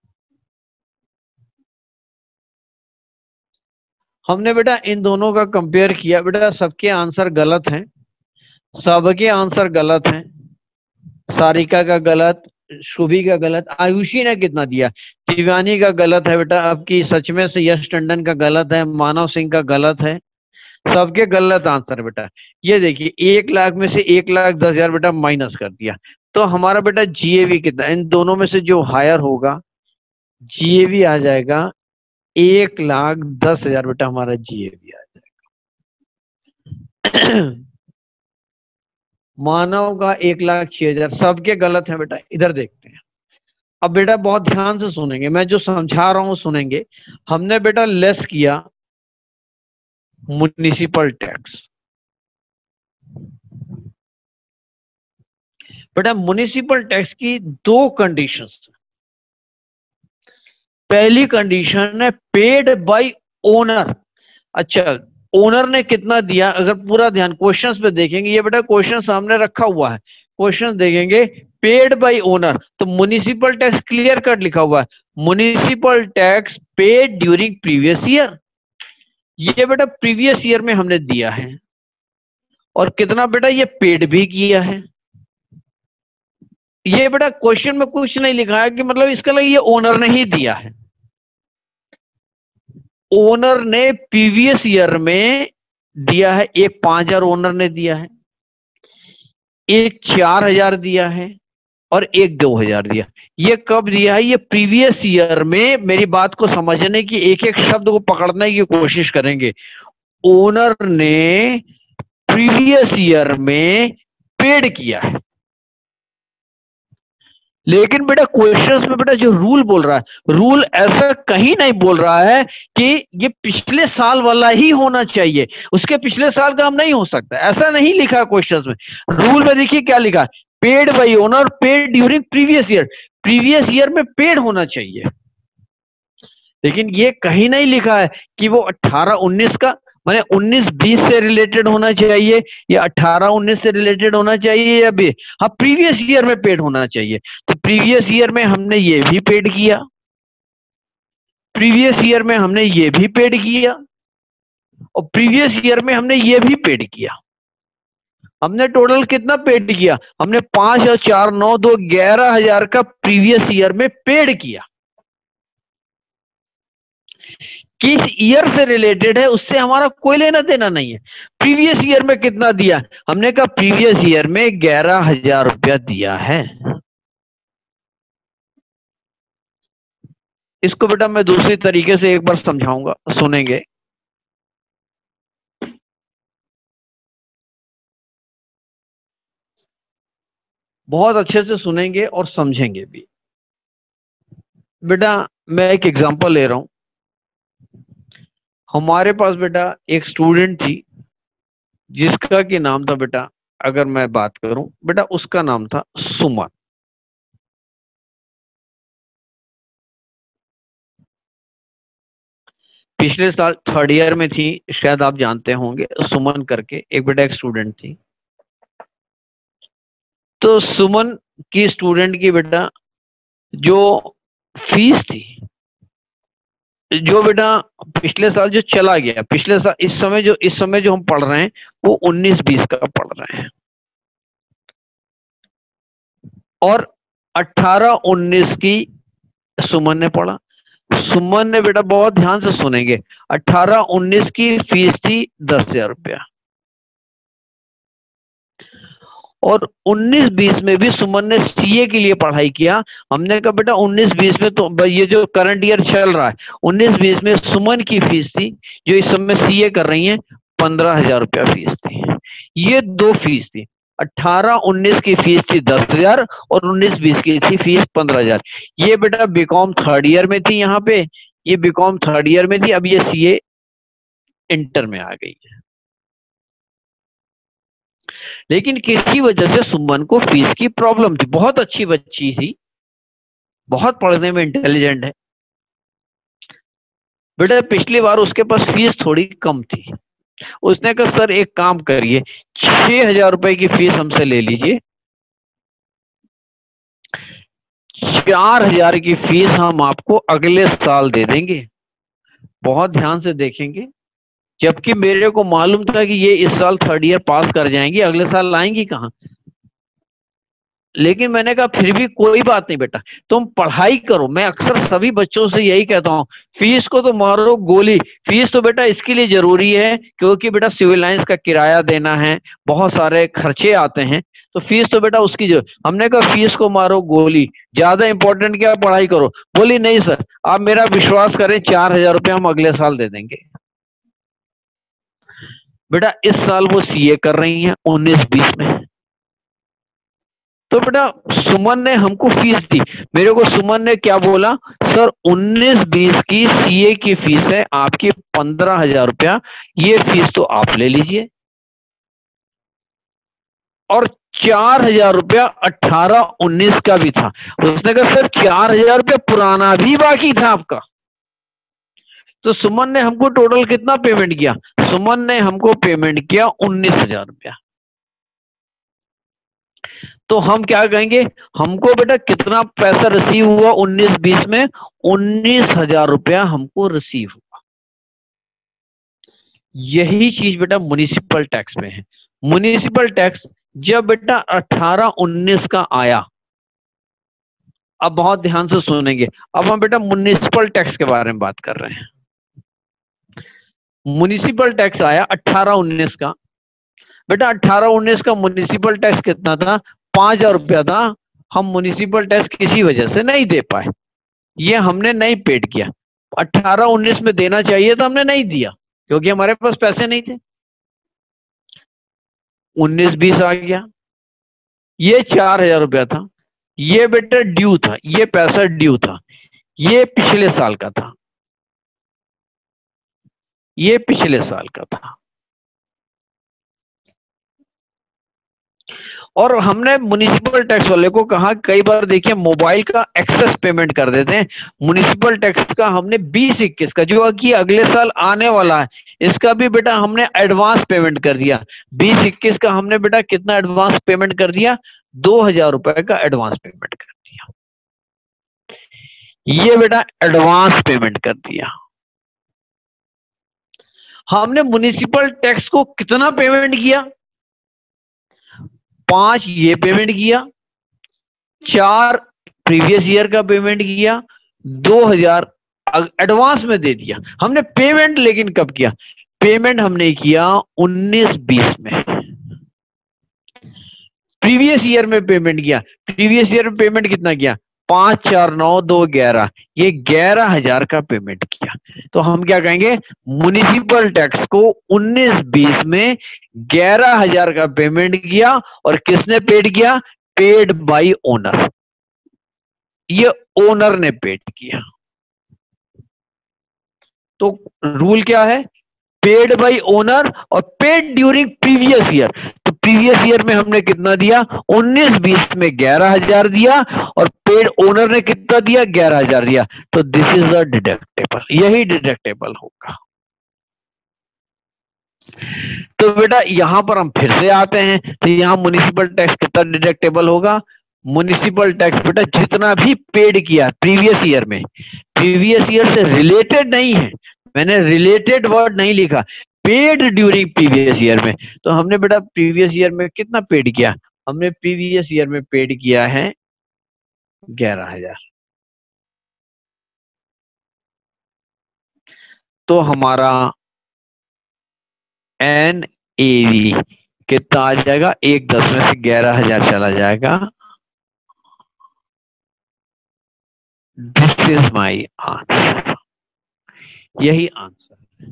हमने बेटा इन दोनों का कंपेयर किया बेटा, सबके आंसर गलत हैं, सबके आंसर गलत हैं। सारिका का गलत, शुभी का गलत, आयुषी ने कितना दिया, शिवानी का गलत है बेटा, आपकी सच में से यश टंडन का गलत है, मानव सिंह का गलत है, सबके गलत आंसर बेटा। ये देखिए एक लाख में से एक लाख दस हजार बेटा माइनस कर दिया, तो हमारा बेटा जीएवी कितना, इन दोनों में से जो हायर होगा जीएवी आ जाएगा एक लाख दस हजार बेटा, हमारा जीएवी आ जाएगा। मानव का एक लाख छह हजार, सबके गलत है बेटा। इधर देखते हैं, अब बेटा बहुत ध्यान से सुनेंगे, मैं जो समझा रहा हूं सुनेंगे। हमने बेटा लेस किया म्युनिसिपल टैक्स। बेटा म्युनिसिपल टैक्स की दो कंडीशंस। पहली कंडीशन है पेड बाय ओनर। अच्छा, ओनर ने कितना दिया, अगर पूरा ध्यान क्वेश्चंस पे देखेंगे, ये बेटा क्वेश्चन सामने रखा हुआ है, क्वेश्चन देखेंगे पेड बाय ओनर, तो म्युनिसिपल टैक्स क्लियर कट लिखा हुआ है, municipal tax paid during previous year. ये बेटा प्रीवियस ईयर में हमने दिया है, और कितना बेटा ये पेड भी किया है। ये बेटा क्वेश्चन में कुछ नहीं लिखा है कि मतलब इसका लिए ये ओनर ने ही दिया है। ओनर ने प्रीवियस ईयर में दिया है, एक पांच हजार ओनर ने दिया है, एक चार हजार दिया है, और एक दो हजार दिया। ये कब दिया है, ये प्रीवियस ईयर में। मेरी बात को समझने की, एक एक शब्द को पकड़ने की कोशिश करेंगे। ओनर ने प्रीवियस ईयर में पेड किया है, लेकिन बेटा क्वेश्चंस में बेटा जो रूल बोल रहा है, रूल ऐसा कहीं नहीं बोल रहा है कि ये पिछले साल वाला ही होना चाहिए, उसके पिछले साल का हम नहीं हो सकता, ऐसा नहीं लिखा है क्वेश्चंस में। रूल में देखिए क्या लिखा है, paid by owner paid during previous year, previous year में पेड होना चाहिए। लेकिन ये कहीं नहीं लिखा है कि वो अट्ठारह उन्नीस का, माने उन्नीस बीस से रिलेटेड होना चाहिए, या अठारह उन्नीस से रिलेटेड होना चाहिए, या भी हाँ प्रीवियस ईयर में पेड होना चाहिए। तो प्रीवियस ईयर में हमने ये भी पेड किया, प्रीवियस ईयर में हमने ये भी पेड किया, और प्रीवियस ईयर में हमने ये भी पेड किया। हमने टोटल कितना पेड किया, हमने पांच और चार नौ दो ग्यारह हजार का प्रीवियस ईयर में पेड किया। किस ईयर से रिलेटेड है उससे हमारा कोई लेना देना नहीं है। प्रीवियस ईयर में कितना दिया, हमने कहा प्रीवियस ईयर में ग्यारह हजार रुपया दिया है। इसको बेटा मैं दूसरी तरीके से एक बार समझाऊंगा, सुनेंगे। बहुत अच्छे से सुनेंगे और समझेंगे भी। बेटा मैं एक एग्जांपल ले रहा हूं। हमारे पास बेटा एक स्टूडेंट थी जिसका कि नाम था बेटा, अगर मैं बात करूं बेटा, उसका नाम था सुमन। पिछले साल थर्ड ईयर में थी, शायद आप जानते होंगे, सुमन करके एक बेटा एक स्टूडेंट थी। तो सुमन की स्टूडेंट की बेटा जो फीस थी, जो बेटा पिछले साल जो चला गया, पिछले साल इस समय जो इस समय जो हम पढ़ रहे हैं वो उन्नीस बीस का पढ़ रहे हैं, और अठारह उन्नीस की सुमन ने पढ़ा। सुमन ने बेटा बहुत ध्यान से सुनेंगे, अठारह उन्नीस की फीस थी दस हजार रुपया, और उन्नीस बीस में भी सुमन ने सीए के लिए पढ़ाई किया। हमने कहा बेटा उन्नीस बीस में तो ये जो करंट ईयर चल रहा है, उन्नीस बीस में सुमन की फीस थी जो इस समय सीए कर रही हैं पंद्रह हजार रुपया फीस थी। ये दो फीस थी, अठारह उन्नीस की फीस थी दस हजार और उन्नीस बीस की थी फीस पंद्रह हजार। ये बेटा बीकॉम थर्ड ईयर में थी, यहाँ पे ये बीकॉम थर्ड ईयर में थी, अब ये सीए इंटर में आ गई है। लेकिन किसी वजह से सुमन को फीस की प्रॉब्लम थी। बहुत अच्छी बच्ची थी, बहुत पढ़ने में इंटेलिजेंट है बेटा। पिछली बार उसके पास फीस थोड़ी कम थी, उसने कहा सर एक काम करिए, छह हजार रुपए की फीस हमसे ले लीजिए, चार हजार की फीस हम आपको अगले साल दे देंगे। बहुत ध्यान से देखेंगे, जबकि मेरे को मालूम था कि ये इस साल थर्ड ईयर पास कर जाएंगी, अगले साल आएंगी कहाँ। लेकिन मैंने कहा फिर भी कोई बात नहीं बेटा, तुम पढ़ाई करो। मैं अक्सर सभी बच्चों से यही कहता हूँ, फीस को तो मारो गोली, फीस तो बेटा इसके लिए जरूरी है क्योंकि बेटा सिविल लाइंस का किराया देना है, बहुत सारे खर्चे आते हैं, तो फीस तो बेटा उसकी जो। हमने कहा फीस को मारो गोली, ज्यादा इंपॉर्टेंट क्या, पढ़ाई करो। बोली नहीं सर आप मेरा विश्वास करें, चार हजार रुपये हम अगले साल दे देंगे। बेटा इस साल वो सीए कर रही हैं उन्नीस बीस में। तो बेटा सुमन ने हमको फीस दी, मेरे को सुमन ने क्या बोला, सर उन्नीस बीस की सीए की फीस है आपकी पंद्रह हजार रुपया, ये फीस तो आप ले लीजिए। और चार हजार रुपया अठारह उन्नीस का भी था। उसने कहा सर चार हजार रुपया पुराना भी बाकी था आपका। तो सुमन ने हमको टोटल कितना पेमेंट किया, सुमन ने हमको पेमेंट किया उन्नीस हजार रुपया। तो हम क्या कहेंगे, हमको बेटा कितना पैसा रिसीव हुआ उन्नीस बीस में, उन्नीस हजार रुपया हमको रिसीव हुआ। यही चीज बेटा म्युनिसिपल टैक्स में है। म्युनिसिपल टैक्स जब बेटा अठारह उन्नीस का आया, अब बहुत ध्यान से सुनेंगे, अब हम बेटा म्युनिसिपल टैक्स के बारे में बात कर रहे हैं। म्युनिसिपल टैक्स आया अठारह उन्नीस का, बेटा अठारह उन्नीस का म्युनिसिपल टैक्स कितना था, पांच हजार रुपया था। हम म्युनिसिपल टैक्स किसी वजह से नहीं दे पाए, ये हमने नहीं पेड किया। अठारह उन्नीस में देना चाहिए था, हमने नहीं दिया क्योंकि हमारे पास पैसे नहीं थे। उन्नीस बीस आ गया, ये चार हजार रुपया था, ये बेटा ड्यू था, ये पैसा ड्यू था, ये पिछले साल का था, ये पिछले साल का था। और हमने म्युनिसिपल टैक्स वाले को कहा, कई बार देखिए मोबाइल का एक्सेस पेमेंट कर देते हैं। म्युनिसिपल टैक्स का हमने बीस इक्कीस का जो कि अगले साल आने वाला है, इसका भी बेटा हमने एडवांस पेमेंट कर दिया। बीस इक्कीस का हमने बेटा कितना एडवांस पेमेंट कर दिया, दो हजार रुपए का एडवांस पेमेंट कर दिया। ये बेटा एडवांस पेमेंट कर दिया। हमने म्युनिसिपल टैक्स को कितना पेमेंट किया, पांच ये पेमेंट किया, चार प्रीवियस ईयर का पेमेंट किया, दो हजार एडवांस में दे दिया हमने पेमेंट। लेकिन कब किया, पेमेंट हमने किया उन्नीस बीस में, प्रीवियस ईयर में पेमेंट किया। प्रीवियस ईयर में पेमेंट कितना किया, पांच चार नौ दो ग्यारह, ये ग्यारह हजार का पेमेंट किया। तो हम क्या कहेंगे, म्युनिसिपल टैक्स को उन्नीस बीस में ग्यारह हजार का पेमेंट किया। और किसने पेड किया, पेड बाय ओनर, ये ओनर ने पेड किया। तो रूल क्या है, पेड बाय ओनर और पेड ड्यूरिंग प्रीवियस ईयर। तो प्रीवियस ईयर में हमने कितना दिया, उन्नीस बीस में ग्यारह हजार दिया और पेड ओनर ने कितना दिया, ग्यारह हजार दिया। तो दिस इज द डिडक्टेबल, यही डिडक्टेबल होगा। तो बेटा यहां पर हम फिर से आते हैं, तो यहां म्युनिसिपल टैक्स कितना डिडक्टेबल होगा, म्युनिसिपल टैक्स बेटा जितना भी पेड किया प्रीवियस ईयर में, प्रीवियस ईयर से रिलेटेड नहीं है, मैंने रिलेटेड वर्ड नहीं लिखा, पेड ड्यूरिंग प्रीवियस ईयर में। तो हमने बेटा प्रीवियस ईयर में कितना पेड किया, हमने प्रीवियस ईयर में पेड किया है ग्यारह हजार। तो हमारा एन ए वी कितना आ जाएगा, एक दस में से ग्यारह हजार चला जाएगा। दिस इज माई आंसर, यही आंसर है।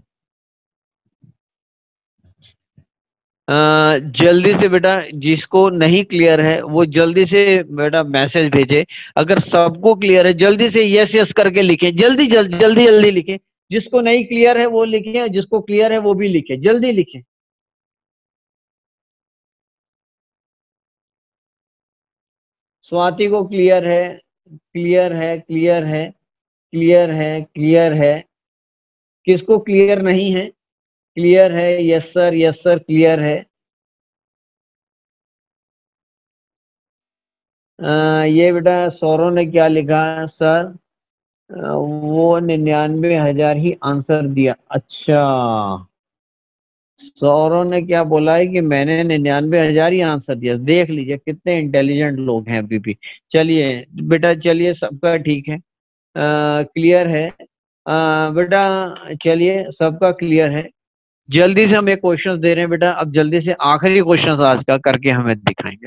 uh, जल्दी से बेटा जिसको नहीं क्लियर है वो जल्दी से बेटा मैसेज भेजे। अगर सबको क्लियर है जल्दी से यस यस करके लिखें, जल्दी जल्दी जल्दी जल्दी लिखें। जिसको नहीं क्लियर है वो लिखें, जिसको क्लियर है वो भी लिखें, जल्दी लिखें। स्वाति को क्लियर है, क्लियर है, क्लियर है, क्लियर है, क्लियर है। किसको क्लियर नहीं है, क्लियर है? Yes sir, yes sir, clear है। आ, ये बेटा सौरव ने क्या लिखा है सर? आ, वो निन्यानवे हजार ही आंसर दिया। अच्छा, सौरव ने क्या बोला है कि मैंने निन्यानवे हजार ही आंसर दिया। देख लीजिए कितने इंटेलिजेंट लोग हैं अभी भी। चलिए बेटा, चलिए सबका ठीक है, क्लियर है। आ, बेटा चलिए सबका क्लियर है। जल्दी से हम एक क्वेश्चन दे रहे हैं बेटा, अब जल्दी से आखिरी क्वेश्चन आज का करके हमें दिखाएंगे।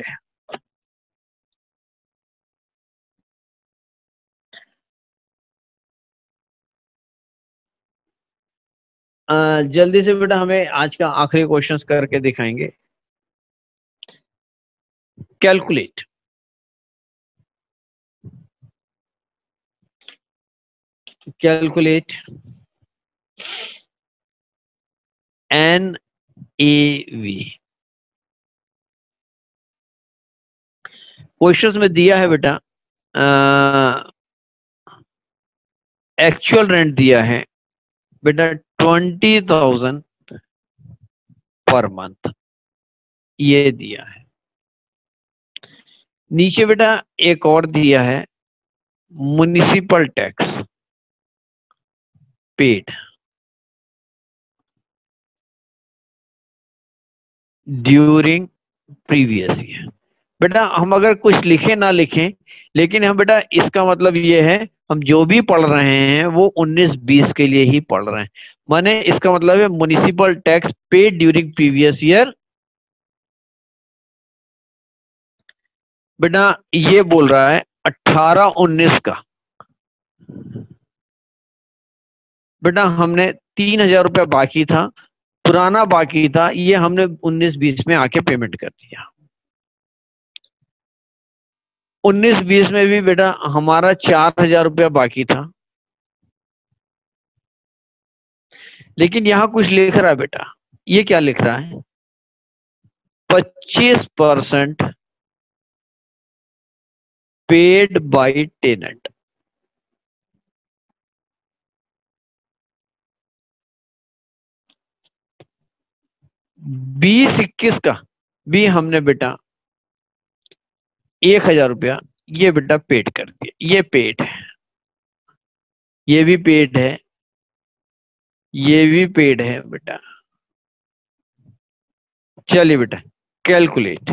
आ, जल्दी से बेटा हमें आज का आखिरी क्वेश्चन करके दिखाएंगे। Calculate calculate N A V. Questions में दिया है बेटा, एक्चुअल रेंट दिया है बेटा ट्वेंटी थाउजेंड पर मंथ, ये दिया है। नीचे बेटा एक और दिया है, municipal tax paid during previous year. बेटा हम अगर कुछ लिखे ना लिखें, लेकिन हम बेटा इसका मतलब ये है हम जो भी पढ़ रहे हैं वो उन्नीस बीस के लिए ही पढ़ रहे हैं। माने इसका मतलब है municipal tax paid during previous year. बेटा ये बोल रहा है अठारह उन्नीस का। बेटा हमने तीन हजार रुपया बाकी था, पुराना बाकी था, ये हमने उन्नीस बीस में आके पेमेंट कर दिया। उन्नीस बीस में भी बेटा हमारा चार हजार रुपया बाकी था, लेकिन यहां कुछ लिख रहा है बेटा। ये क्या लिख रहा है? पच्चीस परसेंट पेड बाय टेनेंट। बीस इक्कीस का भी हमने बेटा एक हजार रुपया ये बेटा पेड कर दिया। ये पेड है, ये भी पेड है, ये भी पेड है बेटा। चलिए बेटा कैलकुलेट।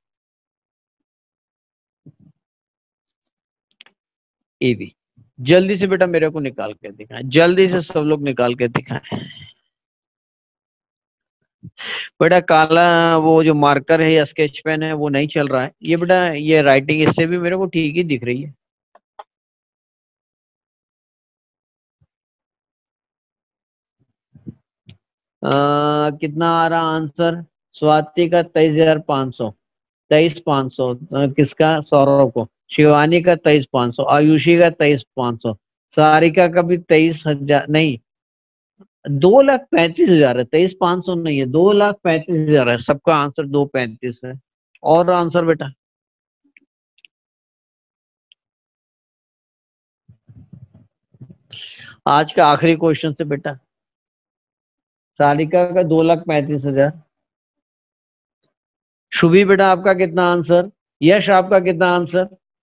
ए बी जल्दी से बेटा मेरे को निकाल के दिखाएं, जल्दी से सब लोग निकाल के दिखाएं। बेटा काला वो जो मार्कर है या स्केच पेन है वो नहीं चल रहा है। ये बेटा ये राइटिंग इससे भी मेरे को ठीक ही दिख रही है। आ, कितना आ रहा आंसर? स्वाति का तेईस हजार पाँच सौ, तेईस पाँच सौ किसका? सौरभ को। शिवानी का तेईस पाँच सौ, आयुषी का तेईस पाँच सौ, सारिका का भी तेईस हजार नहीं दो लाख पैंतीस हजार है। तेईस पाँच सौ नहीं है, दो लाख पैंतीस हजार है। सबका आंसर दो पैंतीस है। और आंसर बेटा आज का आखिरी क्वेश्चन से बेटा, सारिका का दो लाख पैंतीस हजार। शुभी बेटा आपका कितना आंसर? यश आपका कितना आंसर?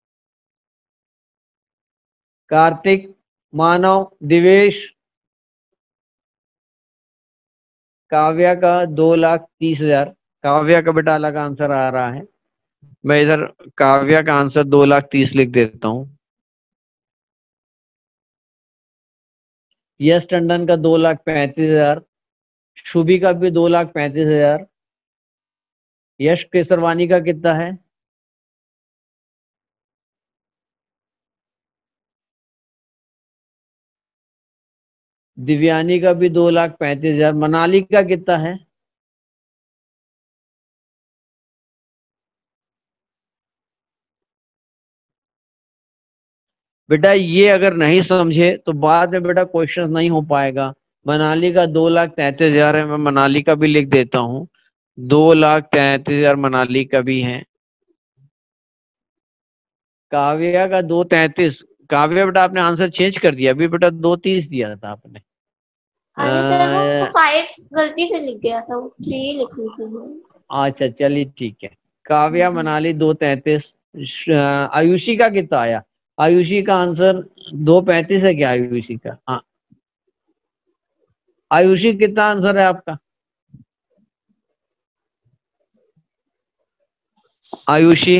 कार्तिक, मानव, दिवेश, काव्या का दो लाख तीस हजार। काव्या का बेटा अलग आंसर आ रहा है। मैं इधर काव्या का आंसर दो लाख तीस लिख देता हूँ। यश टंडन का दो लाख पैंतीस हजार। शुभी का भी दो लाख पैंतीस हजार। यश केसरवानी का कितना है? दिव्यानी का भी दो लाख पैंतीस हजार। मनाली का कितना है? बेटा ये अगर नहीं समझे तो बाद में बेटा क्वेश्चन नहीं हो पाएगा। मनाली का दो लाख तैंतीस हजार है, मैं मनाली का भी लिख देता हूँ। दो लाख तैंतीस हजार मनाली का भी है। काव्या का दो तैंतीस। काव्या बेटा आपने आंसर चेंज कर दिया, अभी बेटा दो तीस दिया था आपने। अरे सर वो फाइव गलती से लिख गया था, वो थ्री लिख ली थी मैं। अच्छा चलिए ठीक है। काव्या मनाली दो तैतीस। आयुषी का कितना आया? आयुषी का आंसर दो पैंतीस है क्या? आयुषी का, हाँ आयुषी कितना आंसर है आपका? आयुषी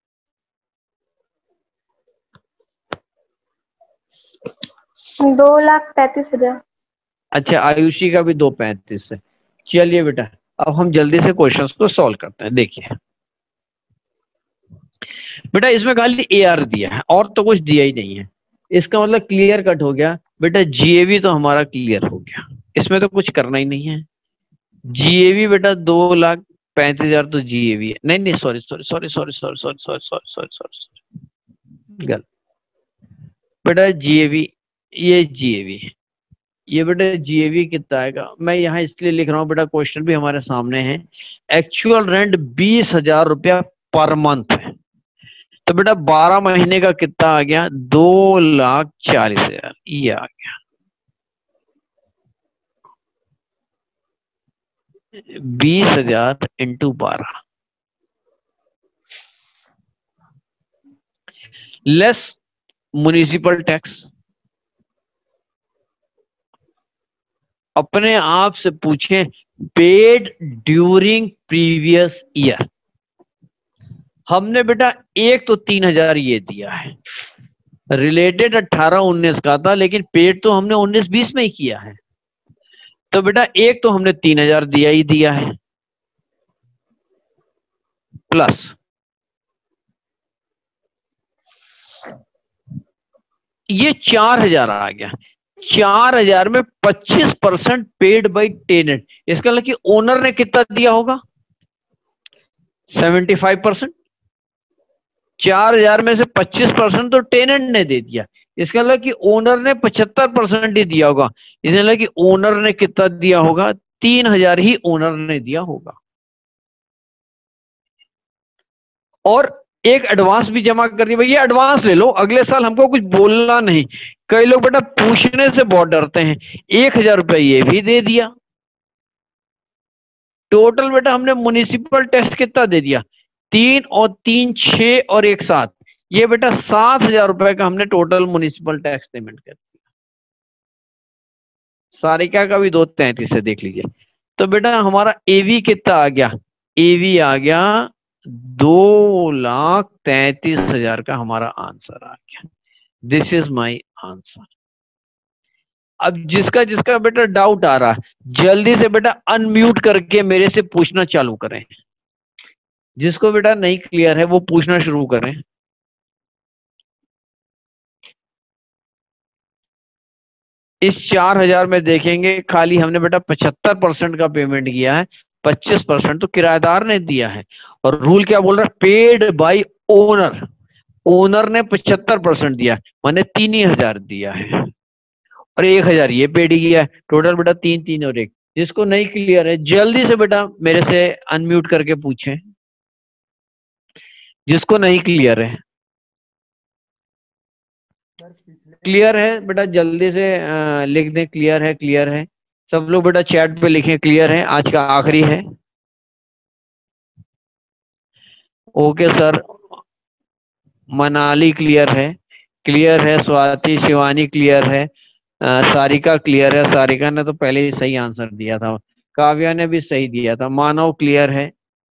दो लाख पैंतीस हजार। अच्छा आयुषी का भी दो पैंतीस है। चलिए बेटा अब हम जल्दी से क्वेश्चंस को सॉल्व करते हैं। देखिए बेटा इसमें खाली ए आर दिया है और तो कुछ दिया ही नहीं है, इसका मतलब क्लियर कट हो गया बेटा। जीएवी तो हमारा क्लियर हो गया, इसमें तो कुछ करना ही नहीं है। जीएवी बेटा दो लाख पैंतीस हजार तो जीएवी है। नहीं नहीं sorry sorry sorry sorry sorry sorry sorry sorry sorry sorry sorry गलत बेटा। जीएवी ये जीएवी है, ये बेटा जीएवी कितना आएगा? मैं यहाँ इसलिए लिख रहा हूँ बेटा, क्वेश्चन भी हमारे सामने है। एक्चुअल रेंट बीस हजार रुपया पर मंथ है, तो बेटा बारह महीने का कितना आ गया? दो लाख चालीस हजार ये आ गया। बीस हजार इंटू बारह लेस म्युनिसिपल टैक्स। अपने आप से पूछें पेड ड्यूरिंग प्रीवियस ईयर। हमने बेटा एक तो तीन हजार ये दिया है, रिलेटेड अट्ठारह उन्नीस का था, लेकिन पेड तो हमने उन्नीस बीस में ही किया है। तो बेटा एक तो हमने तीन हजार दिया ही दिया है, प्लस ये चार हजार आ गया। चार हजार में पच्चीस परसेंट पेड बाई टेनेंट, इसका मतलब कि ओनर ने कितना दिया होगा? Seventy five percent. चार हजार में से पच्चीस परसेंट तो टेनेंट ने दे दिया, इसका मतलब कि ओनर ने पचहत्तर परसेंट ही दिया होगा। इसका मतलब कि ओनर ने कितना दिया होगा? तीन हजार ही ओनर ने दिया होगा। और एक एडवांस भी जमा कर दिया। भैया एडवांस ले लो, अगले साल हमको कुछ बोलना नहीं। कई लोग बेटा पूछने से बहुत डरते हैं। एक हजार रुपये ये भी दे दिया। टोटल बेटा हमने म्युनिसिपल टैक्स कितना दे दिया? तीन और तीन छह और एक सात, ये बेटा सात हजार रुपए का हमने टोटल म्युनिसिपल टैक्स पेमेंट कर दिया। सारिका का भी दो तैंतीस है, देख लीजिए। तो बेटा हमारा एवी कितना आ गया? एवी आ गया दो लाख तैतीस हजार का हमारा आंसर आ गया। This is my answer. अब जिसका जिसका बेटा डाउट आ रहा है, जल्दी से बेटा अनम्यूट करके मेरे से पूछना चालू करें। जिसको बेटा नहीं क्लियर है वो पूछना शुरू करें। इस चार हजार में देखेंगे खाली हमने बेटा पचहत्तर परसेंट का पेमेंट किया है, पच्चीस परसेंट तो किराएदार ने दिया है। और रूल क्या बोल रहा है? Paid by owner. ओनर ने पचहत्तर परसेंट दिया, मैंने तीन ही हजार दिया है और एक हजार ये पेड किया है। टोटल बेटा तीन तीन और एक। जिसको नहीं क्लियर है जल्दी से बेटा मेरे से अनम्यूट करके पूछें। जिसको नहीं क्लियर है, क्लियर है बेटा जल्दी से आ, लिख दें क्लियर है, क्लियर है। सब लोग बेटा चैट पे लिखें क्लियर है, आज का आखिरी है। ओके सर, मनाली क्लियर है, क्लियर है। स्वाति शिवानी क्लियर है, आ, सारिका क्लियर है। सारिका ने तो पहले ही सही आंसर दिया था। काव्या ने भी सही दिया था। मानव क्लियर है।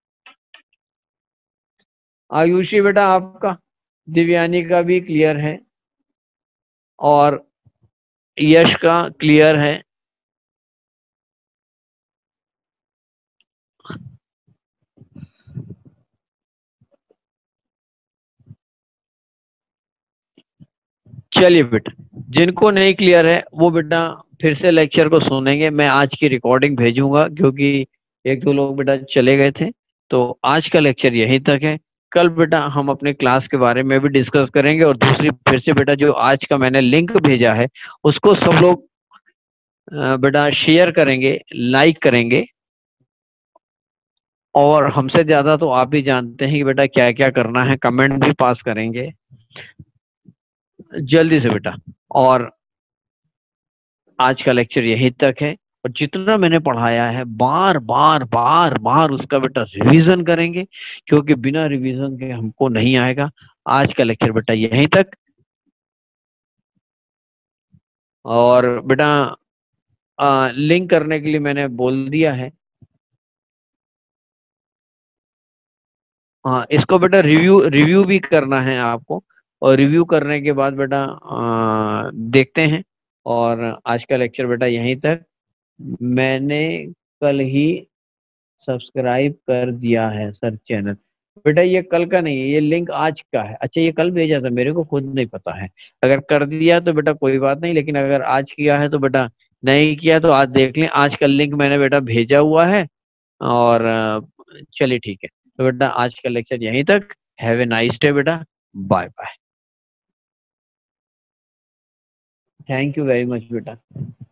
आयुषी बेटा आपका, दिव्यानी का भी क्लियर है और यश का क्लियर है। चलिए बेटा जिनको नहीं क्लियर है वो बेटा फिर से लेक्चर को सुनेंगे। मैं आज की रिकॉर्डिंग भेजूंगा क्योंकि एक दो लोग बेटा चले गए थे। तो आज का लेक्चर यहीं तक है। कल बेटा हम अपने क्लास के बारे में भी डिस्कस करेंगे और दूसरी फिर से बेटा जो आज का मैंने लिंक भेजा है उसको सब लोग बेटा शेयर करेंगे, लाइक करेंगे। और हमसे ज्यादा तो आप भी जानते हैं कि बेटा क्या क्या करना है, कमेंट भी पास करेंगे जल्दी से बेटा। और आज का लेक्चर यहीं तक है, और जितना मैंने पढ़ाया है बार बार बार बार उसका बेटा रिवीजन करेंगे, क्योंकि बिना रिवीजन के हमको नहीं आएगा। आज का लेक्चर बेटा यहीं तक। और बेटा आ, लिंक करने के लिए मैंने बोल दिया है। हाँ, इसको बेटा रिव्यू रिव्यू भी करना है आपको, और रिव्यू करने के बाद बेटा आ, देखते हैं। और आज का लेक्चर बेटा यहीं तक। मैंने कल ही सब्सक्राइब कर दिया है सर चैनल। बेटा ये कल का नहीं है, ये लिंक आज का है। अच्छा, ये कल भेजा था, मेरे को खुद नहीं पता है। अगर कर दिया तो बेटा कोई बात नहीं, लेकिन अगर आज किया है तो बेटा, नहीं किया तो आज देख लें। आज का लिंक मैंने बेटा भेजा हुआ है। और चलिए ठीक है, तो बेटा आज का लेक्चर यहीं तक। हैव ए नाइस डे बेटा, bye bye. Thank you very much बेटा।